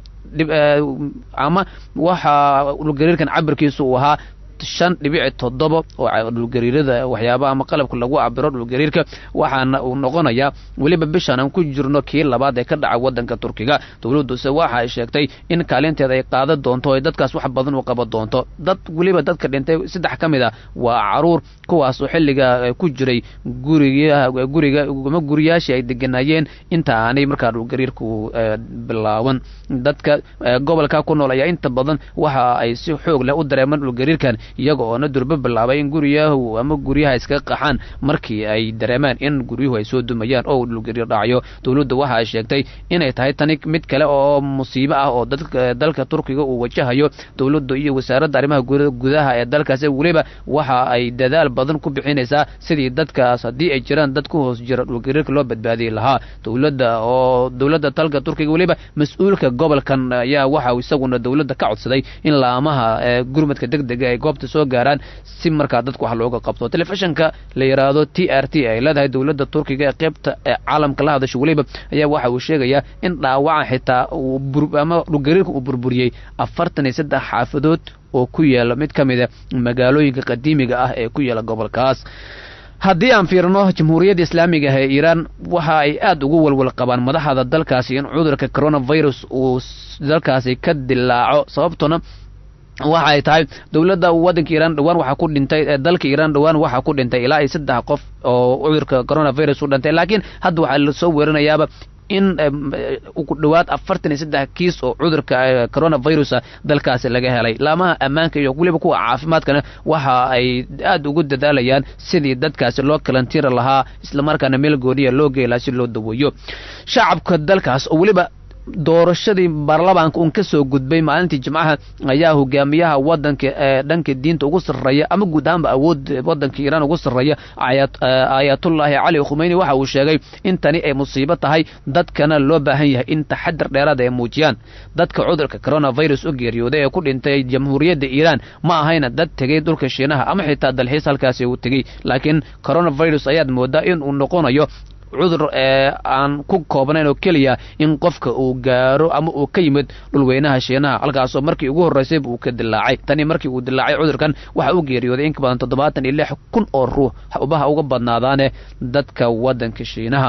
ama waxa dhulgariirkan cabirkiisu uu ahaa shan dhibici toddoba oo dhulgariirada waxyaabaha ama qalabka lagu cabiro dhulgariirka waxaana uu noqonayaa weliba bishan aan ku jirno kii labaad ee ka dhaca waddanka turkiga dowladduse waxa ay sheegtay in kaalinteeda ay qaadan doonto oo dadkaas wax badan u qaban doonto dad weliba dadka dhintay saddex ka mid a waa caruur kuwaas oo xilliga ku jiray guriga guriga ama guriyaashii ay deganayeen inta aanay markaa dhulgariirku bilaaban dadka gobolka ku nool ayaa inta badan waxa ay si xoog leh u dareemaan dhulgariirkan iyaga oo na durba bilaabay in guryahu ama guryaha iskaga qaxaan markii ay dareemaan in guryuhu ay soo dumayaan oo dhulgariir dhacayo dowladda waxa ay sheegtay inay tahay tani mid kale oo musiibo ah oo dadka dalka turkiga uu wajahayo dowladda iyo wasaaradda arrimaha gudaha ee dalkaasi weliba waxa ay dadaal badan ku bixinaysaa sidii dadkaas haddii ay jiraan dad ku hoos jira dhulgariirka loo badbaadiyi lahaa dowladda oo dowladda dalka turkiga weliba mas-uulka gobolkan ayaa waxa isaguna dowladda ka codsaday in laamaha gurmadka degdega ay goobta soo gaaraan si markaa dadku wax looga qabto telefishinka la yiraahdo T R T ay leedahay dowladda turkiga ee qaybta caalamka la hadasho weliba ayaa waxa uu sheegayaa in dhaawaca xitaa uu ama dhulgariirka uu burburiyey afartan iyo saddex xaafadood oo ku yaala mid ka mid ah magaalooyinka qadiimiga ah ee ku yaala gobolkaas haddii aan fiirno jamhuuriyadda islaamiga ah ee Iiraan waxa ay aad ugu walwal qabaan madaxda dalkaasi in cudurka coronavirus uu dalkaasi ka dilaaco sababtuna waxa ay tahay dowladda waddanka Iiraan dhawaan waxa ku dhintay dalka Iiraan dhawaan waxa ku dhintay ilaa ay saddex qof oo cudurka coronavirus u dhintay laakiin hadda waxa la soo weerinayaaba in ugu dhawaad afartan iyo saddex kiis oo cudurka coronavirus dalkaasi laga helay laamaha ammaanka iyo waliba kuwa caafimaadkana waxa ay aad ugu dadaalayaan sidii dadkaasi loo kalantiir lahaa isla markaana meel gooniya loo geeyay si loo daweeyo shacabka dalkaas oo waliba doorashadii baarlamaanka uu ka soo gudbay maalintii jimcaha ayaa hogaamiyaha wadanka ee dhanka diinta ugu sareeya ama guud ahaan awood wadanka Iiraan ugu sareeya ayatullah Ali Khamenei waxa uu sheegay in tani ay musiibo tahay dadkana loo baahan yahay in taxadar dheeraad ay muujiyaan dadka cudurka coronavirus u geeriyooday ee ku dhintay jamhuuriyadda Iiraan ma ahayna dad tagay dhulka Shiinaha ama xitaa dalxiis halkaas uu tagay laakiin coronavirus ayaad moodaa in uu noqonayo cudur aan ku koobnayn oo kaliya in qofka uu gaaro ama uu ka yimid dhulweynaha Shiinaha halkaas oo markii ugu horeysay uu ka dilaacay tani markii uu dilaacay cudurkan waxa uu geeriyooday in ka badan toddobaatan iyo lix kun oo ruux ubaha uga badnaadaane dadka wadanka Shiinaha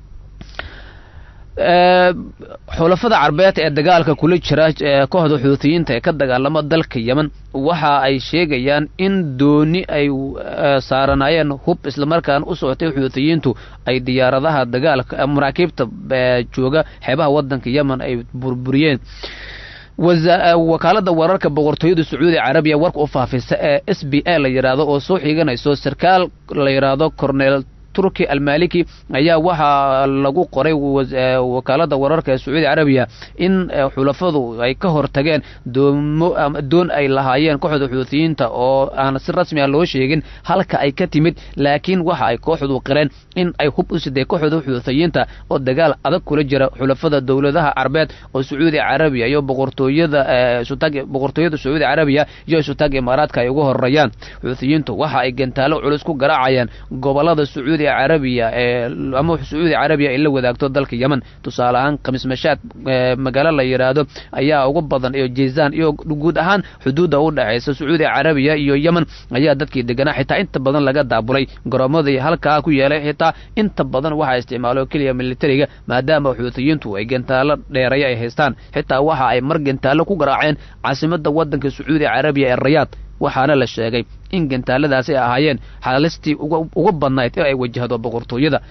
xulafada Carbeed ee dagaalka kula jira kooxda Xuuthiyiinta ee ka dagaalama dalka Yemen waxa ay sheegayaan in dooni ay saaranayeen hub isla markaan u socotay Xuuthiyiintu ay diyaaradaha dagaalka maraakiibta jooga xeebaha wadanka Yemen ay burburiyeen wakaalada wararka boqortooyada Sacuudi Carabiya warka u faafisa ee S B A la yiraahdo oo soo xiganayso sarkaal la yiraahdo Cornel Turki Al-Maliki ayaa waxa lagu qoray wakaalada wararka ee Sacuudi Carabiya in xulafadu ay ka hortageen doon ay lahaayeen kooxda Xuuthiyiinta oo aan si rasmi ah loo sheegin halka ay ka timid laakiin waxa ay kooxdu qireen in ay hub u siday kooxda Xuuthiyiinta oo dagaal adag kula jira xulafada dawladaha Carbeed oo Sacuudi Carabiya iyo boqortooyada sutag boqortooyada Sacuudi Carabiya iyo sutag Imaaraadka ay ugu horeeyaan Xuuthiyiintu waxa ay gantaalo culus ku garaacayaan gobolada Sacuudi Carabiya ee ama Sacuudi Carabiya ila wadaagto dalka Yemen tusaale ahaan Qamis Mashaad magaalo la yiraahdo ayaa ugu badan iyo Jizaan iyo guud ahaan xuduuda u dhaxaysa Sacuudi Carabiya iyo Yemen ayaa dadkii deganaa xitaa inta badan laga daabulay garoomadii halka ku yeelay xitaa inta badan waxa isticmaalo kaliya militariga maadaama Xuuthiyiintu ay gantaalo dheeray ay haystaan xitaa waxa ay mar gantaalo ku garaaceen caasimadda wadanka Sacuudi Carabiya ee Riyadh waxaana la sheegay in gantaaladaasi ahaayeen xalistii ugu badnayd ee ay wajahdo boqortooyada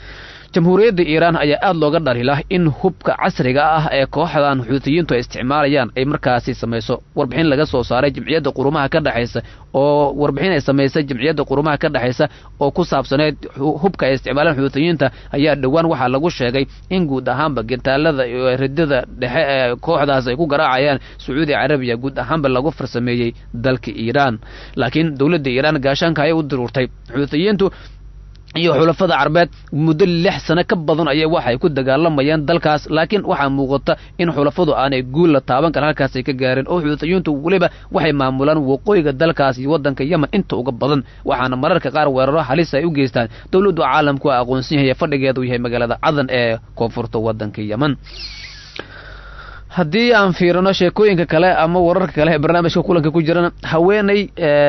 jamhuuriyadda iiraan ayaa aad looga dhaliila in hubka casriga ah ee kooxdan xuutiyiintu ay isticmaalayaan ay markaasi samayso warbixin laga soo saaray jamciyadda qurumaha ka dhexaysa oo warbixin ay samaysay jamciyadda qurumaha ka dhexaysa oo ku saabsaneed hubka ay isticmaalaan xuutiyiinta ayaa dhowaan waxaa lagu sheegay in guud ahaanba gintaalada ridada dhexe ee kooxdaas ay ku garaacayaan sacuudi carabiya guud ahaanba lagu farsameeyey dalka iiraan laakiin dowladda iiraan gaashaanka ayay u diruurtay xuutiyiintu iyo xulafada carbeed muddo lix sano ka badan ayay waxay ku dagaalamayaan dalkaas laakiin waxaa muuqata in xulafadu aanay guul la taaban kara halkaas ay ka gaareen oo xuutiyiintu weliba waxay maamulaan waqooyiga dalkaas iyo waddanka yemen inta uga badan waxaana mararka qaar weeraro halis ay u geystaan dowladdu caalamku waa aqoonsan yahay fadhigeedu yahay magaalada cadan ee koonfurta waddanka yemen haddii aan fiirino sheekooyinka kale ama wararka kale ee barnaamijka kulanka ku jirana haweeney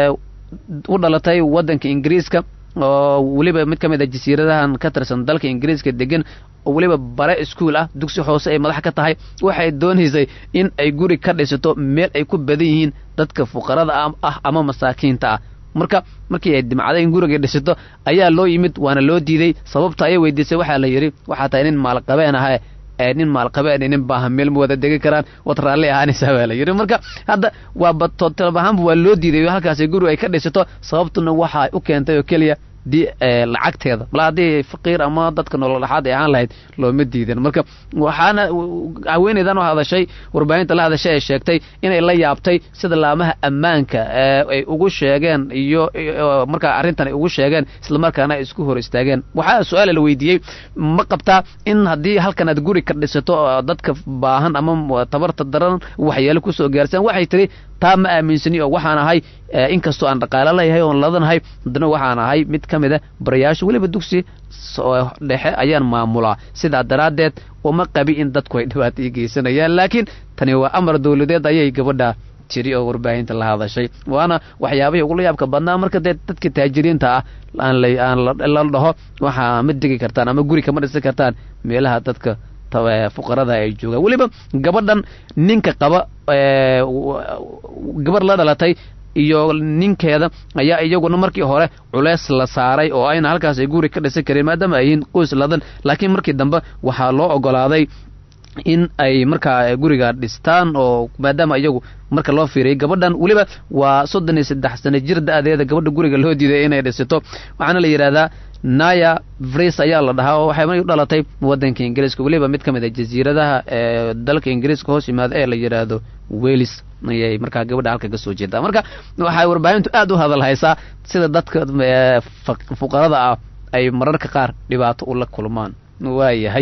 u dhalatay waddanka ingiriiska oo weliba mid ka mid a jasiiradahan ka tirsan dalka ingiriiska degan oo weliba bare iskuol ah dugsi hoose ay madax ka tahay waxay doonaysay in ay guri ka dhisato meel ay ku badan yihiin dadka fuqarada ah ama masaakiinta ah marka markii ay dimcday in guriga dhisato ayaa loo yimid waana loo diiday sababta ayay weydiisay waxaa la yidhi waxaa tahay nin maalqabeen aha ee nin maalqabeen nin baahan meel ma wada degi karaan wad raalli ahaanaysaa baa la yidhi marka hadda waa batootalab ahaanba waa loo diiday halkaasi guri ay ka dhisato sababtuna waxa ay u keentay oo keliya di lacagteeda bal haddii faqiir ama dadka nolol dhaxaad ay ahaan lahayd looma diidan marka waxaana haweeneydan oo hadashay warbaahinta la hadashay ay sheegtay inay la yaabtay sida laamaha ammaanka ay ugu sheegeen iyo markaa arrintan ay ugu sheegeen isla markaana ay isku hor istaageen waxaa su-aal la weydiiyey ma qabtaa in haddii halkan aad guri ka dhisato dadka baahan ama tabarta daran waxyaalo kusoo gaarsan waxay tiri taa ma aaminsani oo waxaan ahay inkastoo aan dhaqaalo leeyahay oon ladanahay haddana waxaan ahay mid ka mid a barayaasha weliba dugsi dhexe ayaan maamulaa sidaa daraaddeed uma qabi in dadku ay dhibaato ii geysanayaan laakiin tani waa amar dawladeed ayay gabadha tiri oo warbaahinta la hadashay waana waxyaabihii ugula yaabka badnaa marka dee dadka taajiriinta ah aan la aan la dhaho waxaa ma degi kartaan ama guri kama dhisan kartaan meelaha dadka fuqarada ay joogaan weliba gabadhan ninka qaba gabar la dhalatay iyo ninkeeda ayaa iyaguna markii hore culeys la saaray oo ayna halkaas ay guri ka dhisan kareen maadaama ay yihiin qoys ladan laakiin markii dambe waxaa loo ogolaaday in ay markaa guriga dhistaan oo maadaama iyagu marka loo fiiriyay gabadhan weliba waa soddon iyo saddex sano jir da-deeda gabadha guriga loo diiday inay dhisato waxaana la yidhaahdaa naya vris ayaa la dhahaa oo waxay u dhalatay waddanka ingiriiska weliba mid ka mid a jasiiradaha ee dalka ingiriiska hoos yimaada ee la yidhaahdo welis ayay markaa gabadha halka ka soo jeedaa marka waxay warbaahintu aad u hadal haysaa sida dadka fuqarada ah ay mararka qaar dhibaato ula kulmaan waayahay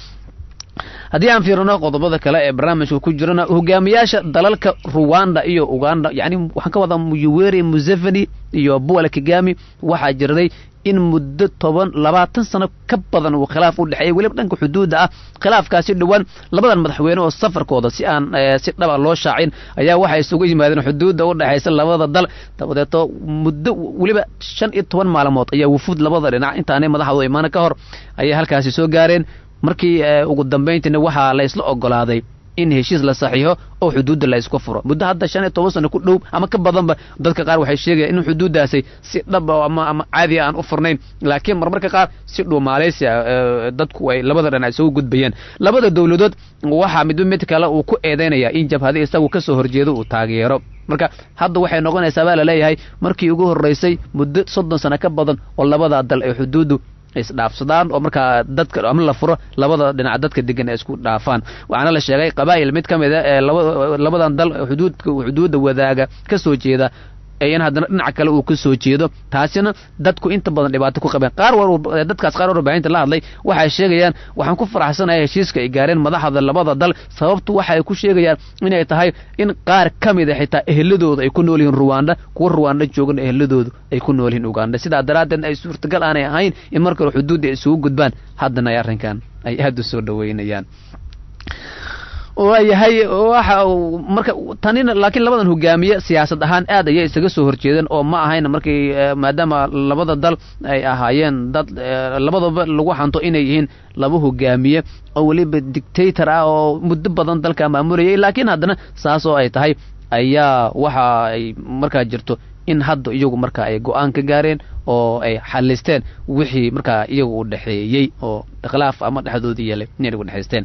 haddii aan fiirino qodobada kale ee barnaamijka ku jirana hogaamiyaasha dalalka Rwanda iyo Uganda yani waxaan ka wadaa Yoweri Museveni iyo Paul Kagame waxaa jirday in muddo toban labaatan sano ka badan uu khilaaf u dhaxeeyay weliba dhanka xuduudda ah khilaafkaasi dhawaan labadan madaxweyne oo safarkooda si aan si dhab ah loo shaacin ayaa waxay isugu yimaadeen xuduudda u dhaxaysa labada dal dabadeeto muddo weliba shan iyo toban maalmood ayaa wufuud labada dhinac intaanay madaxdu imaan ka hor ayay halkaasi soo gaareen markii ugu dambeyntiina waxaa la isla ogolaaday in heshiis la saxiixo oo xuduudda la isku furo muddo hadda shan iyo toban sano ku dhow ama ka badanba dadka qaar waxay sheegayaan in xuduuddaasi si dhab ama ama caadi aan u furnayn laakiin marmarka qaar si dhow Malaysia dadku ay labada dhinac soo gudbayeen labada dawladood waxa mid mid kale uu ku eedeynaya in jabhada isagu ka soo horjeedo uu taageero marka hadda waxay noqonaysaa baa la leeyahay markii ugu horeysay muddo soddon sano ka badan oo labada dal ay xuduuddu isdhaafsadaan oo markaa dadka ama la furo labada dhinac dadka degan ay isku dhaafaan waxaana la sheegay qabaa'il mid ka mid ah ee labadan dal xuduudka xuduudda wadaaga ka soo jeeda ayaan haddana dhinaca kale uu ka soo jeedo taasina dadku inta badan dhibaato ku qabeen qaar war dadkaas qaar warbaahinta la hadlay waxay sheegayaan waxaan ku faraxsanahay heshiiska ay gaareen madaxda labada dal sababtu waxay ku sheegayaan inay tahay in qaar ka mid ah xitaa ehladooda ay ku nool yihiin Rwanda kuwa Rwanda joogan ehladoodu ay ku nool yihiin Uganda sidaa daraadeed ay suurtagal aanay ahayn in marka xuduudda ay isugu gudbaan haddana ay arrinkan ay aad u soo dhaweynayaan waayahay waxa marka tanina laakiin labadan hogaamiye siyaasad ahaan aad ayay isaga soo horjeedeen oo ma ahayn markii maadaama labada dal ay ahaayeen dad labadaba lagu xanto inay yihiin laba hogaamiye oo waliba dictator ah oo muddo badan dalka maamulayay laakiin haddana saas oo ay tahay ayaa waxa ay markaa jirto in hadda iyagu markaa ay go'aan ka gaareen oo ay xalisteen wixii markaa iyagu u dhaxeeyey oo khilaaf ama dhexdoodii yeelay inay ugu dhaxaysteen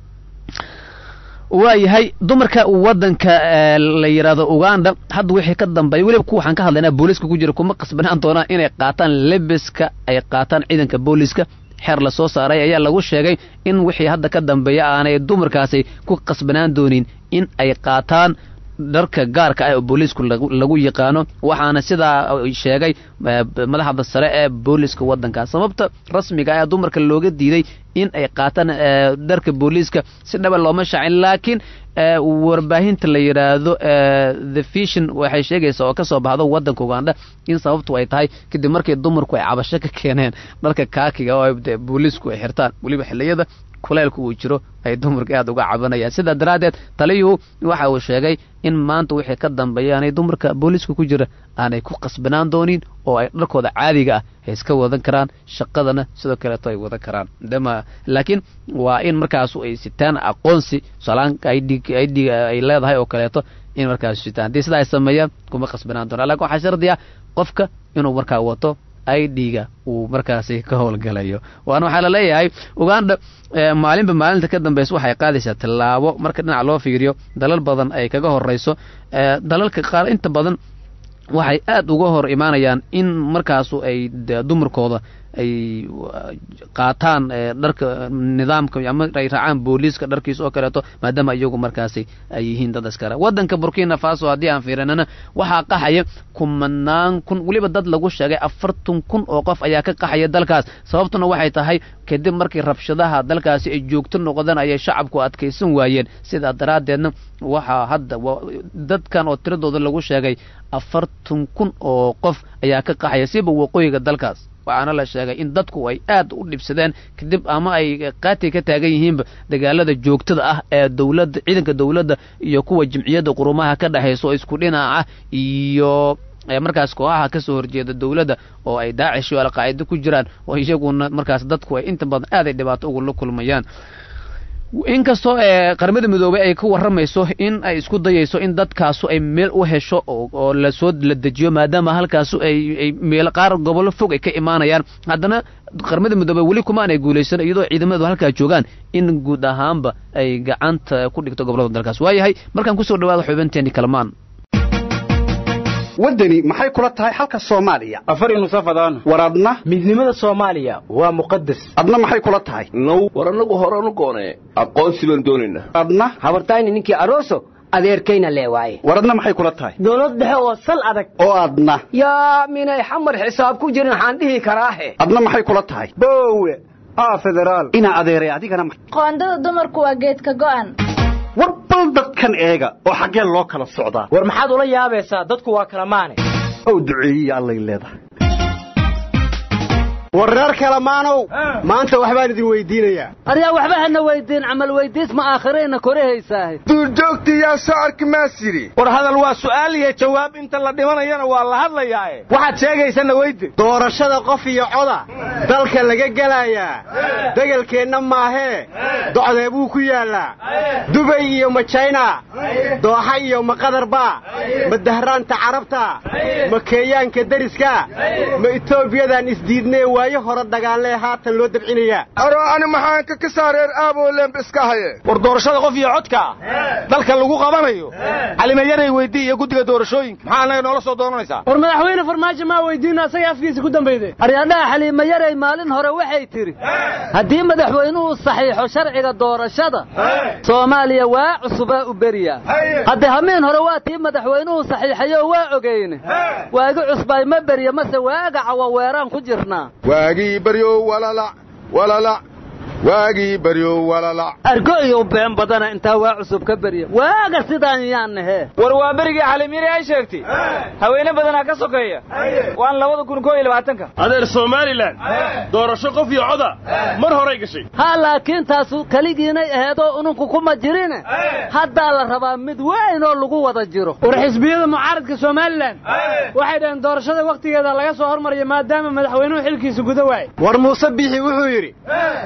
waayahay dumarka waddanka la yiraahdo Uganda hadda wixii ka dambeeyay waliba ku waxaan ka hadlaynaa booliska ku jira kuma qasbanaan doonaa inay qaataan lebiska ay qaataan ciidanka booliska xeer la soo saaray ayaa lagu sheegay in wixii hadda ka dambeeya aanay dumarkaasi ku qasbanaan doonin in ay qaataan dharka gaarka ah oo booliisku lagu yaqaano waxaana sidaa sheegay madaxda sare ee booliiska waddanka sababta rasmiga ah dumarka looga diiday in ay qaataan dharka booliiska si dhaba looma shaacin laakiin warbaahinta la yiraahdo the vision waxay sheegaysaa oo ka soo baxdo waddanka Uganda in sababtu ay tahay kadib markii dumarku ay cabasho ka keeneen dharka kaakiga oo booliisku ay xirtaan waliba xilliyada kuleelku uu jiro ay dumarka aad uga cabanayaan sida daraadeed taliyuhu waxa uu sheegay in maanta wixii ka dambeeyaanay dumarka booliiska ku jira aanay ku qasbanaan doonin oo ay dharkooda caadiga ah ay iska wadan karaan shaqadana sidoo kale ay wadan karaan dama laakiin waa in markaas ay sitaan aqoonsi salaanka ay dhig ay dhig ay leedahay oo kaleeto in markaas sitaan hadii sidaa ay sameeyaan kuma qasbanaan doonaan laakiin waxa shardiya qofka inuu markaa wato ay dhiga uu markaasi ka howlgalayo waana waxa la leeyahay Uganda maalinba maalinta ka dambeys waxay qaadaysaa tallaabo marka dhinac loo fiiriyo dalal badan ay kaga horeyso dalalka qaar inta badan waxay aad uga hor imaanayaan in markaas ay dumarkooda ay qaataan dharka nidaamka ama ay raacaan booliiska dharkiisa oo kaleeto maadaama iyagu markaasi ay yihiin dad askara waddanka Burkina Faso haddii aan fiirinana waxaa qaxaya kumanaan kun waliba dad lagu sheegay afartan kun oo qof ayaa ka qaxaya dalkaas sababtuna waxay tahay kadib markii rabshadaha dalkaasi ay joogto noqdeen ayay shacabku adkaysan waayeen sida daraadeedna waxaa hadda dadkan oo tiradooda lagu sheegay afartan kun oo qof ayaa ka qaxaya siba waqooyiga dalkaas waxaana la sheegay in dadku ay aad u dhibsadeen kadib ama ay qaati ka taagan yihiin dagaalada joogtada ah ee dawladda ciidanka dawladda iyo kuwa jimciyada qurumaha ka dhaxayso isku dhinaca iyo markaas kooxaha ka soo horjeeda dawladda oo ay Daesh iyo Al-Qaeda ku jiraan oo iyaguna markaas dadku ay inta badan aad ay dhibaato ugu la kulmayaan inkastoo ee qaramada midoobay ay ka waramayso in ay isku dayayso in dadkaas ay meel u hesho oo la soo la dejiyo maadaama halkaas ay meel qaar gobol fog ay ka imaanayaan haddana qaramada midoobay wali kuma aanay guuleysan iyadoo ciidamadu halka joogaan in guud ahaanba ay gacanta ku dhigto gobolada dalkaas waayahay markaan ku soo dhawaado xubinteeni kalmaan wadani maxay kula tahay halka Soomaaliya afar inu safadaan waradna midnimada Soomaaliya waa muqaddas adna maxay kula tahay no waranagu horanu goone aqoonsi baan doonina adna habartayni ninkii arooso adeerkayna leewaaye waradna maxay kula tahay dawlad dhexe oo sal adag oo adna yaa minay xamar xisaab ku jirin waxaan dhihi karaahe adna maxay kula tahay boowe aa federaal ina adeeray adigana qoondada dumarku waa geedka go'an war bal dadkan eega oo xagee loo kala socdaa war maxaad ula yaabaysaa dadku waa kala maane oo duceeyay Allah leedahay warar kala maanow maanta waxbaan idin weydiinayaa ariya waxba hana weydiin amal weydiis ma aakhirayna korehaysaa duur joogti yaa saarki maasiri war hadal waa su'aal iyo jawaab inta la dhimanayana waa la hadlayaa waxaad sheegaysana weydi doorashada qof iyo coda dalka laga galayaa dagalkeena maahe docdee buu ku yaalaa Dubai iyo ma China Doha iyo ma Qadarba ma Dahraanta Carabta ma Kenyaanka dariska ma Ethiopia isdiidnay waayo hore dagaalee haatan loo dabcinaya aro ani maxaan ka kasaareer aabo leen iska haye war doorashada qof iyo codka dalka lagu qabanayo calimayaray weydii iyo gudiga doorashooyinka maxaana noola soo doonaysaa war madaxweyne farmaajo ma weydiina asay afkiisa ku dambeeyay aryaadaha xalimayaray maalin hore waxay tiri hadii madaxweynuhu saxiixo sharciga doorashada Soomaaliya waa cusub u bariya hadda hameen hore waa tii madaxweynuhu saxiixayo waa ogeeyeen waaga cusbay ma bariya mase waaga cawa weeraan ku jirnaa waagi baryo walala walala waagi baryo walala argo iyo been badana inta waa cusub ka bariya waaga sidaan yaanahe war waa barigi xalimiri ay sheegtay haweena badana ka sokeeya waan laba kun iyo labaatan ka adeer Soomaaliland doorasho qof iyo coda mar hore gashay ha laakiin taasu kaligiinay aheedo ununku kuma jirin hadda la rabaa mid weyn oo lagu wada jiro war xisbiyada mucaaradka Soomaaliland waxay dheen doorashada waqtigeeda laga soo hormariyo maadaama madaxweynuhu xilkiisa guda waay war Muuse Biixi wuxuu yiri labada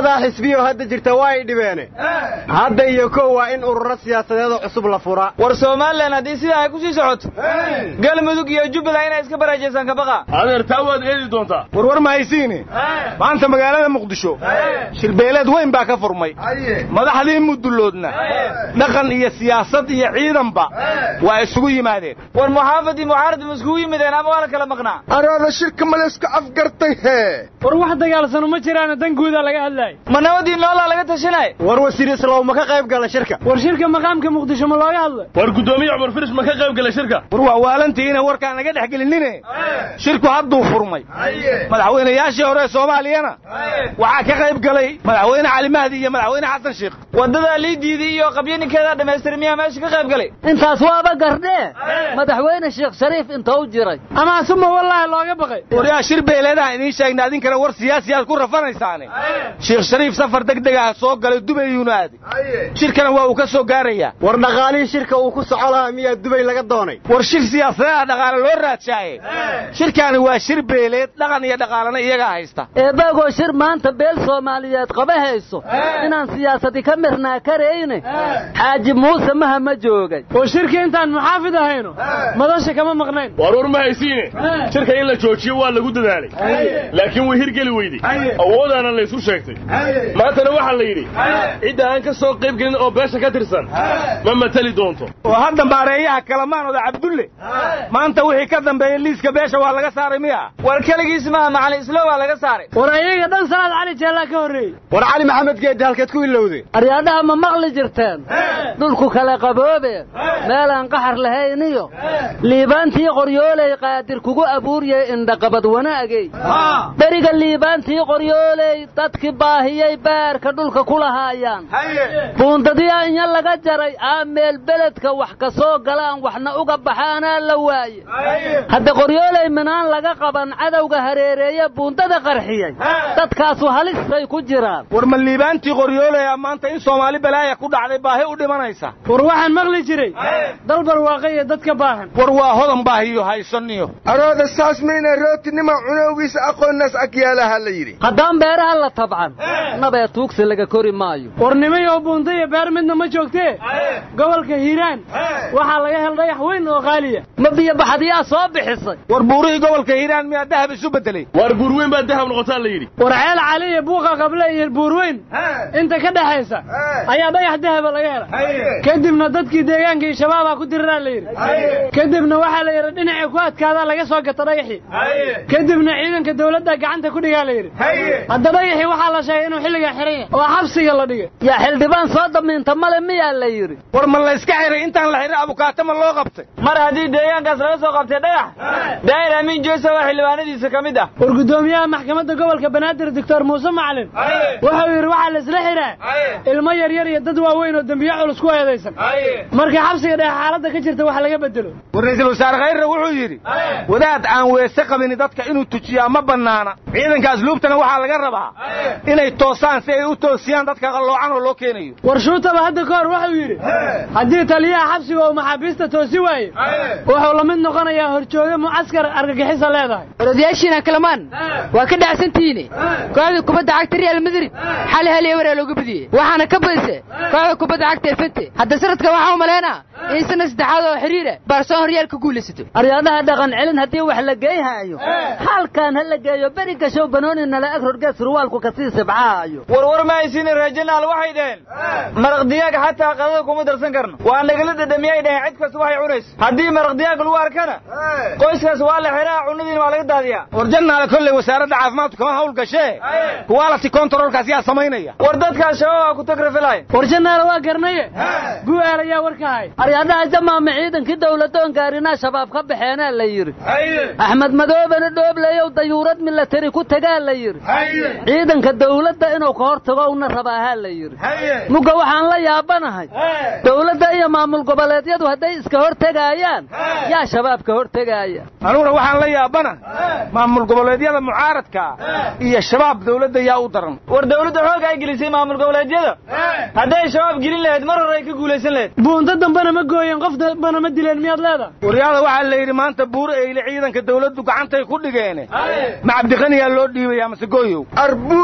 labadaa xisbiyo hadda jirta waa ay dhibeene hadda iyo kow waa in ururo siyaasadeedoo cusub la furaa war Soomaaliland haddii sidaa ay ku sii socoto galmudug iyo jubbaland inay iska baraajaysan ka baqa adeer taa waad eedi doontaa war war ma haysiine maanta magaalada muqdisho shirbeeleed weyn baa ka furmay madaxdii muduloodna dhaqan iyo siyaasad iyo ciidanba waa isugu yimaadeen war muxaafadii mucaarad ma isugu yimideen ama waa la kala maqnaa araada shirka male iska afgartay hee war wax dagaalsan ma jiraan dan guuda laga hadlay ma nabadii noolaa laga tashanay war wasiir islaw ma ka qayb gala shirka war shirka maqaamka muqdisho ma looga hadlay war gudoomiye Umar Firish ma ka qayb gala shirka war waa waalantiina warkaan naga dhaxgelinine shirku hadduu furmay madaxweynayaashii hore Soomaaliyana waxa ka qayb galay madaxweyne Cali Mahdi iyo madaxweyne Xasan Sheekh wadada liidiidi iyo qabyinkeeda dhameystirmiya meesha ka qayb galay intaas waaba gardhe madaxweyne Sheekh Shariif inta u jiray ama suma wallahi looga baqay war yaa shir beeleedaha idin sheegna adin kale war siyaasiyaad ku rafanaysaane Sheekh Shariif safar degdeg ah soo galay Dubai United shirkana waa uu ka soo gaaraya war dhaqaalii shirka uu ku socolaha miyaa Dubai laga doonay war shir siyaasadeed dhaqaale loo raadshaay shirkani waa shir beeleed dhaqan iyo dhaqaalana iyaga haysta eebago shir maanta beel Soomaaliyeed qabahayso inaan siyaasadi ka mirnaa kareeyne xaaji Muuse maha ma joogay oo shirka intaan muxaafid ahayno madasha kama maqnayn war war ma haysiine shirka in la joojiyo waa lagu dadaalay laakiin way hirgeli weyday awoodana la isu sheegtay maantana waxa la yiri cid aan ka soo qayb galin oo beesha ka tirsan ma matali doonto oo hadda maareeyaha kalamaanooda Cabdulle maanta wixii ka dambeeyay liiska beesha waa laga saaray miya war kaligiis ma macalin isla waa laga saaray war ayaga dhan salaad cali jeela ka horeeyay war cali maxamed geed halkeed ku ilowday aryaadaha ma maqli jirteen dhulku kala qaboobe meel aan qaxar lahayn iyo liibaantii qoryoolay qaadir kugu abuuriyay indha qabad wanaagay bariga liibaantii qoryoolay dadkii baahiyay baarka dhulka kula haayaan buundadiya in laga jaray aameel beledka wax ka soo galaan waxna uga baxaana la waaye hadda qoryoolay manaan laga qaban cadawga hareereeya buundada qarxiyay dadkaasu halisay ku jiraan war ma liibaantii qoryoolay maanta in Soomaali balaaya ku dhacday baahi u dhimanaysa war waxaan maqli jiray dalbar waaqay dadka baahan war waa hodan baahiyo haysaniyo araada saas meena rootinima cunowgiisa aqoonnas agyaalaha la yiri haddaan beeraha la tabcan nabee tuugsi laga kori maayo warnimay oo buundaya beer midna ma joogtee gobolka Hiiraan waxa laga helay weyn oo qaaliya ma biyo baxadiya soo bixisay war buurihii gobolka Hiiraan miyaa dahab isu bedelay war buurweyn baa dahab noqotay la yiri war ceel cali buuqa qabla iyo buurweyn inta ka dhaxaysa ayaa dhagax dahab laga helay kadibna dadkii deegaanka iyo shabaab ku diraa la yiri kadibna waxa la yiri dhinaca ku adkaada laga soo gato dhagaxi kadibna ciidanka dawladda gacanta ku dhigaa la yiri hadda dhagaxi waxa la sheegay inuu xilliga xiran yahay oo xabsiga la dhigay yaa xildhibaan soo damiinta male miyaa la yiri war ma la iska xiray intaan la xiray abukaata ma loo qabtay mar haddii deegaankaas laga soo qabtay dhagax daayir amiin jeesa waa xildhibaanadiisa ka mid ah war gudoomiyaha maxkamadda gobolka Banaadir Doctor Muuse Macalin wuxuu yiri waxa la isla xiraa ilmo yar yar iyo dad waaweyn oo dambiyo culus ku eedeysan marka xabsiga dhex xaaladda ka jirta wax laga bedelo war ra'iisul wasaare khayre wuxuu yiri wadaad aan weese qabin dadka inuu tujiyaa ma banaana ciidankaas luubtana waxa laga rabaa inay toosaan si ay u toosiyaan dadka qaloocan oo loo keenayo war shuutaba hadda ka hor wuxuu yiri haddii taliyaha xabsiga oo maxaabiista toosi waaye wuxuu la mid noqonayaa horjooga mucaskar argagixisa leedahay orodyaashiina kalamaan waa ka dhacsantiine kooxda kubadda cagta Real Madrid xal hal iyo wareer looga badiyay waxaana ka badisay kooxda kubadda cagta Fente hadda sanadka waxa uu maleena in sanad saddexaad oo xiriir ah Barcelona Real ka guulaysato aryaadaha dhaqan celin hadii wax la geeyahayo halkan hal la geeyo bariga show banooni nala agrorga surwaalku ka sii sabcaayo war war ma aysin rajanaal waxay dheen maraq diyaag hatta qadada kuma darsan karno waa nagala dhadhamiyay dheen cid kasta waxay cunays hadii maraq diyaag lagu arkana qoyskaas waa la xiraa cunadiina waa laga daadiyaa war jannaal kulli wasaaradda caafimaadku kama hawl gashay quality controlkaas yaa sameynaya war dadka shabaab ku tagrafilay war jannaal waa garnaye gu'aal ayaa warkahay aryaadaha jamaama ciidankii dawladoon gaarina shabaab ka baxeena la yiri Ahmed Madoobana dhooblayow dayuurad military ku tagaa la yiri ciidanka dawladda inuu ka hortago una rabaaha la yiri muga waxaan la yaabanahay dawladda iyo maamul goboleedyadu haday iska hortagayaan yaa shabaab ka hortagaya anuna waxaan la yaabanahay maamul goboleedyada mucaaradka iyo shabaab dawladda yaa u daran war dawladda xoog ay gelisay maamul goboleedyada haday shabaab gelin lahayd mar hore ay ka guulaysan lahayd buunta dambana ma gooyeen qof dambana ma dileen miyaad leedahay waryaada waxa la yiri maanta buur ay ciidanka dawladdu gacantay ku dhigeen ma Cabdiqani yaa loo dhiibay ama Sagooyow arbuur ay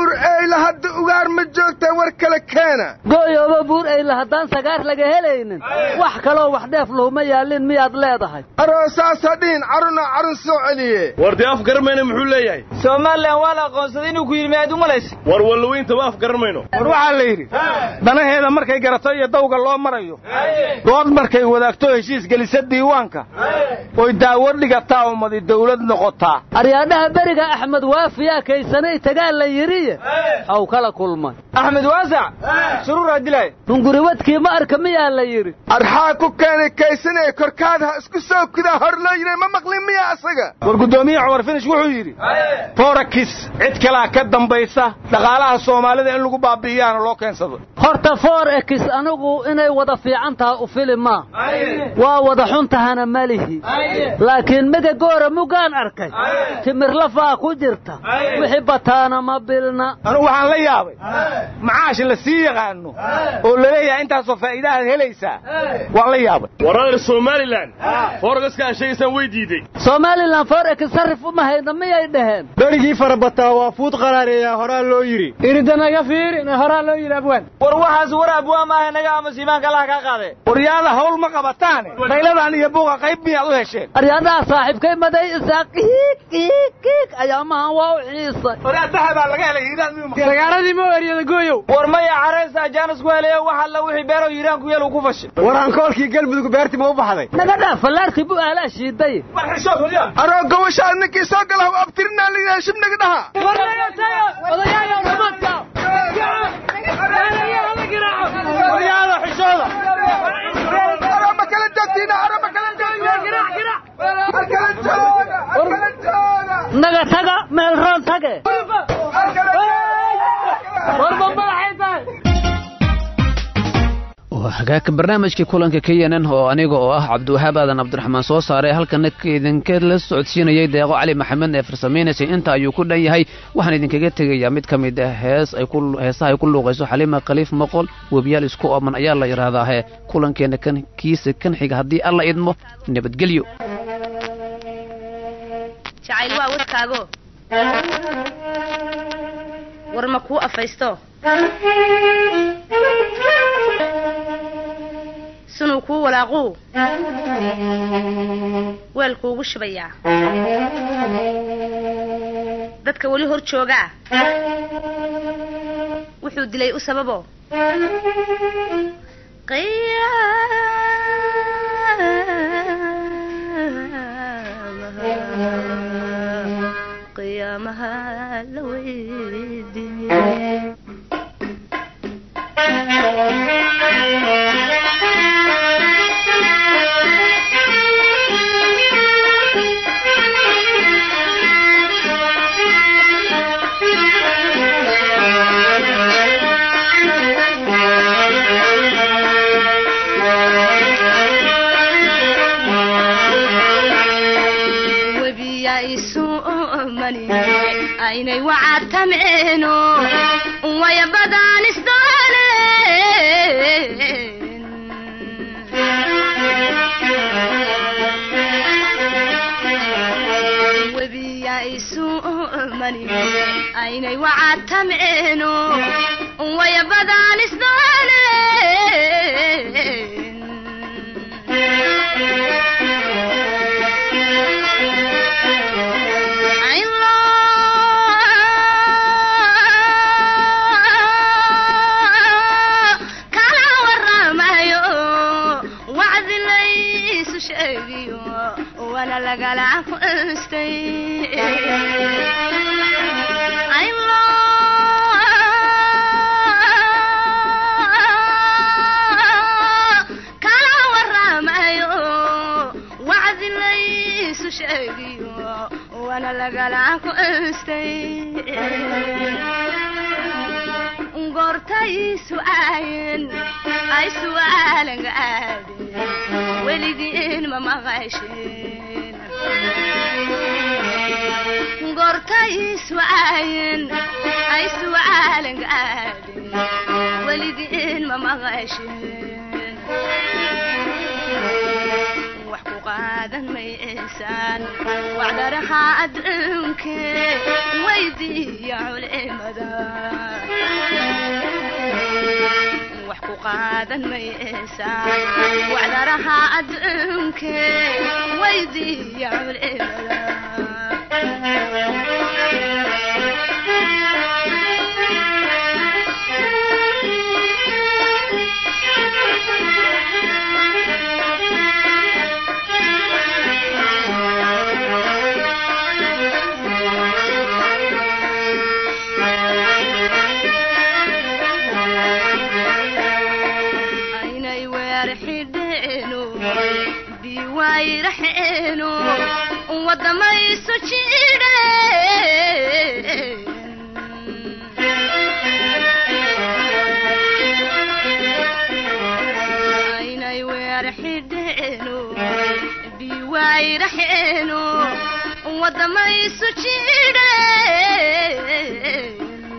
ayla hadda ugaar ma joogtaa war kale keena gooyooba buur ayla haddaan sagaar laga helaynin wax kaloo wax dheef luhuma yaalin miyaad leedahay aroosaasa dhihin caruna carun soo celiye war dee af garanmayna muxuu leeyahay somalilan waa la aqoonsaday inuu ku yidhi miyaad u malaysa war wallaweynta af garanmayno war waxaa la yidhi danaheeda markay garato iyo dawga loo marayo dood markay wadaagto heshiis gelisa diiwaanka oy daawad dhigataa ummadi dawlad noqotaa aryaadhaha beriga axmed waafiyaa kaysanay tagaan la yidhiye haw kala kulmay axmed waasac suruuraa dilay hunguriwadkii ma arka miyaa la yidhi arxaa ku keenay kaysanay korkaadha isku soo kudaa hor loo yidhay ma maqlin miya asaga war guddoomiye cumar finish wuxuu yidhi forakis cid kalaa ka dambaysa dhaqaalaha soomaalida in lagu baabi'iyaana loo keensado horta forekis anigu inay wada fiican taha u fili maa waa wada xun tahana malihi laakiin mida goora mugaan arkay timir lafaa ku jirta wixii bataana ma bilna anugu waxaan la yaabay macaash la sii yaqaano oo laleeyahay intaasoo faa'iidahaad helaysaa waan la yaabay warar somalilan forekiska aan sheegaysaan way diiday somalilan forekis sarif uma hayna miyay dhaheen berigii farabataa waa fuud qaraareeyaa horaa loo yidhi irida naga fiirin horaa loo yidhi abwaan war waxaas war abwaan maaha naga ama siimaanka allaha kaa qaadee waryaada hawl ma qabataane dayladan iyo buuqa qayb miyaad u hesheen aryaadaha saaxiibkay maday isaa qiiq qiiq qiiq ayaamahan waa u xiisay waryaadaha baa laga helay hiiraan miyuu gargaaradii ma eryada gooyow war maya careysa jaanis ku helayo wax alla wixii beero hiiraan ku yeel uu ku fashay war hankoolkii galmudug beertii ma u baxday naga dhaaf fallaarkii buu aala shiiday war xishood waryaa aroo gawashaa ninkii soo gala u abtirinaa liyaa shib naga dhaha odayaaya ramadka waryaada xishooda arama kala joogtiina arama kala joogtiina naga taga meel roon tage hagaagka barnaamijkii kulanka K N N oo aniga oo ah Cabdiwahaab aadan Cabdiraxmaan soo saaray halkan idinka la socodsiinayay Deeqo Cali Maxamed ee farsameynayay inta ayuu ku dhan yahay waxaan idinkaga tegayaa mid kamid ah hees ay ku heesaha ay ku luuqayso Xalima Khaliif Maqol webiyaal isku ooman ayaa la yiraahdaa he kulankeena kan kiisa kan xiga hadii alla idmo nabadgelyo jacayl waa wadkaago war ma ku afaysto sunu ku walaaqo weelku ugu shibaya dadka wali hor jooga wuxuu dilay u sababo qiyaamaha la weydiiyay aynay wacadtamceeno waya badaan isdaaleen webiya isu mani aynay wacadtamceeno waya badaan isdaaleen lagala aqoonstay aylo kala waramayo wacdi laysu sheegiyo wana lagala aqoonstay gortay su'aayin ay su'aalan aadin weligiin ma maqashin gortay su'aayin ay su'aalan aadin weligiin ma maqashin wax ku qaad qaadan maysaan wacdaraha adduunke weydiiya culimada wax ku qaadan maysaan wacdaraha adduunke weydiiya culimada ويرحينو ودميسو جيرين عيني ويرحينو بيويرحينو ودميسو جيرين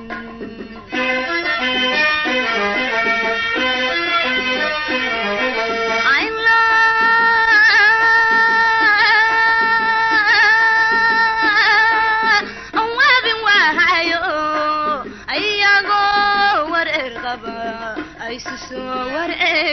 صور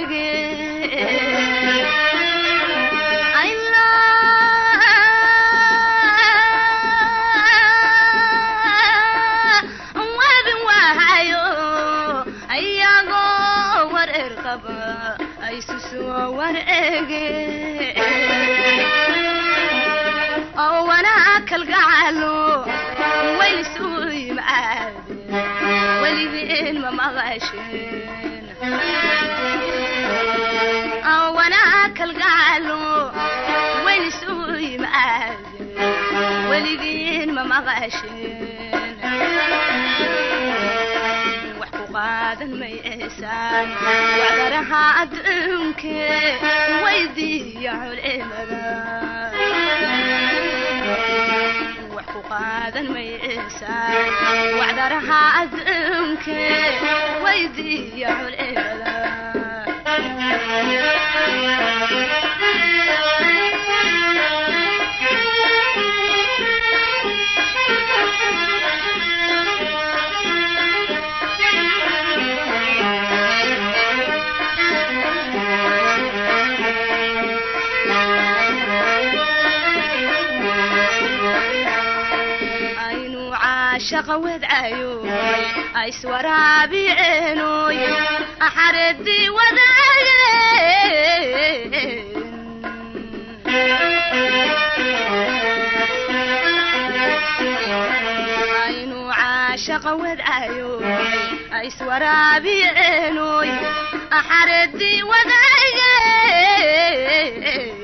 أو أنا أكل قعلو ويل سوي معادي ولذين ما مغاشين أو أنا أكل قعلو ويل سوي معادي ولذين ما مغاشين وحقوقادا ميسان وعذرها أدنك ويضيع الإمرا وحقوقادا ميسان وعذرها أدنك ويضيع الإمرا شقود عيون أي سورا بعينوي أحردي وذاين عينو عاشق ود عيون أي سورا بعينوي أحردي وذاين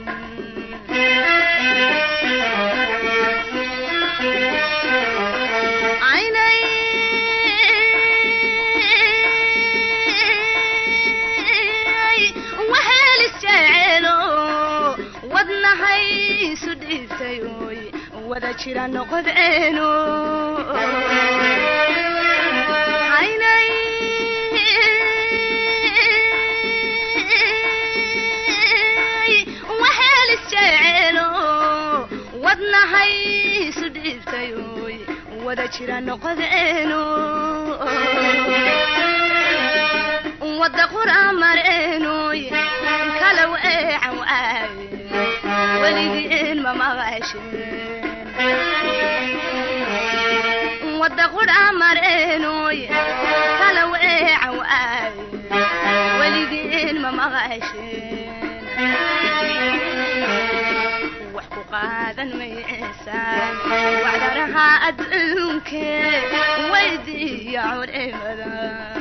هاي سديتيوي وذا شيرا نقد عينو عيني وحال الشعينو وذنا هاي سديتيوي وذا شيرا نقد عينو وذا قرآن مرينوي كلو ايعو اي ولدين ما مغاشين ودقود عمرينوي كلو ايعو اي ولدين ما مغاشين وحقوقادا ميسان وعذرها أدنك ويضيع الإمرا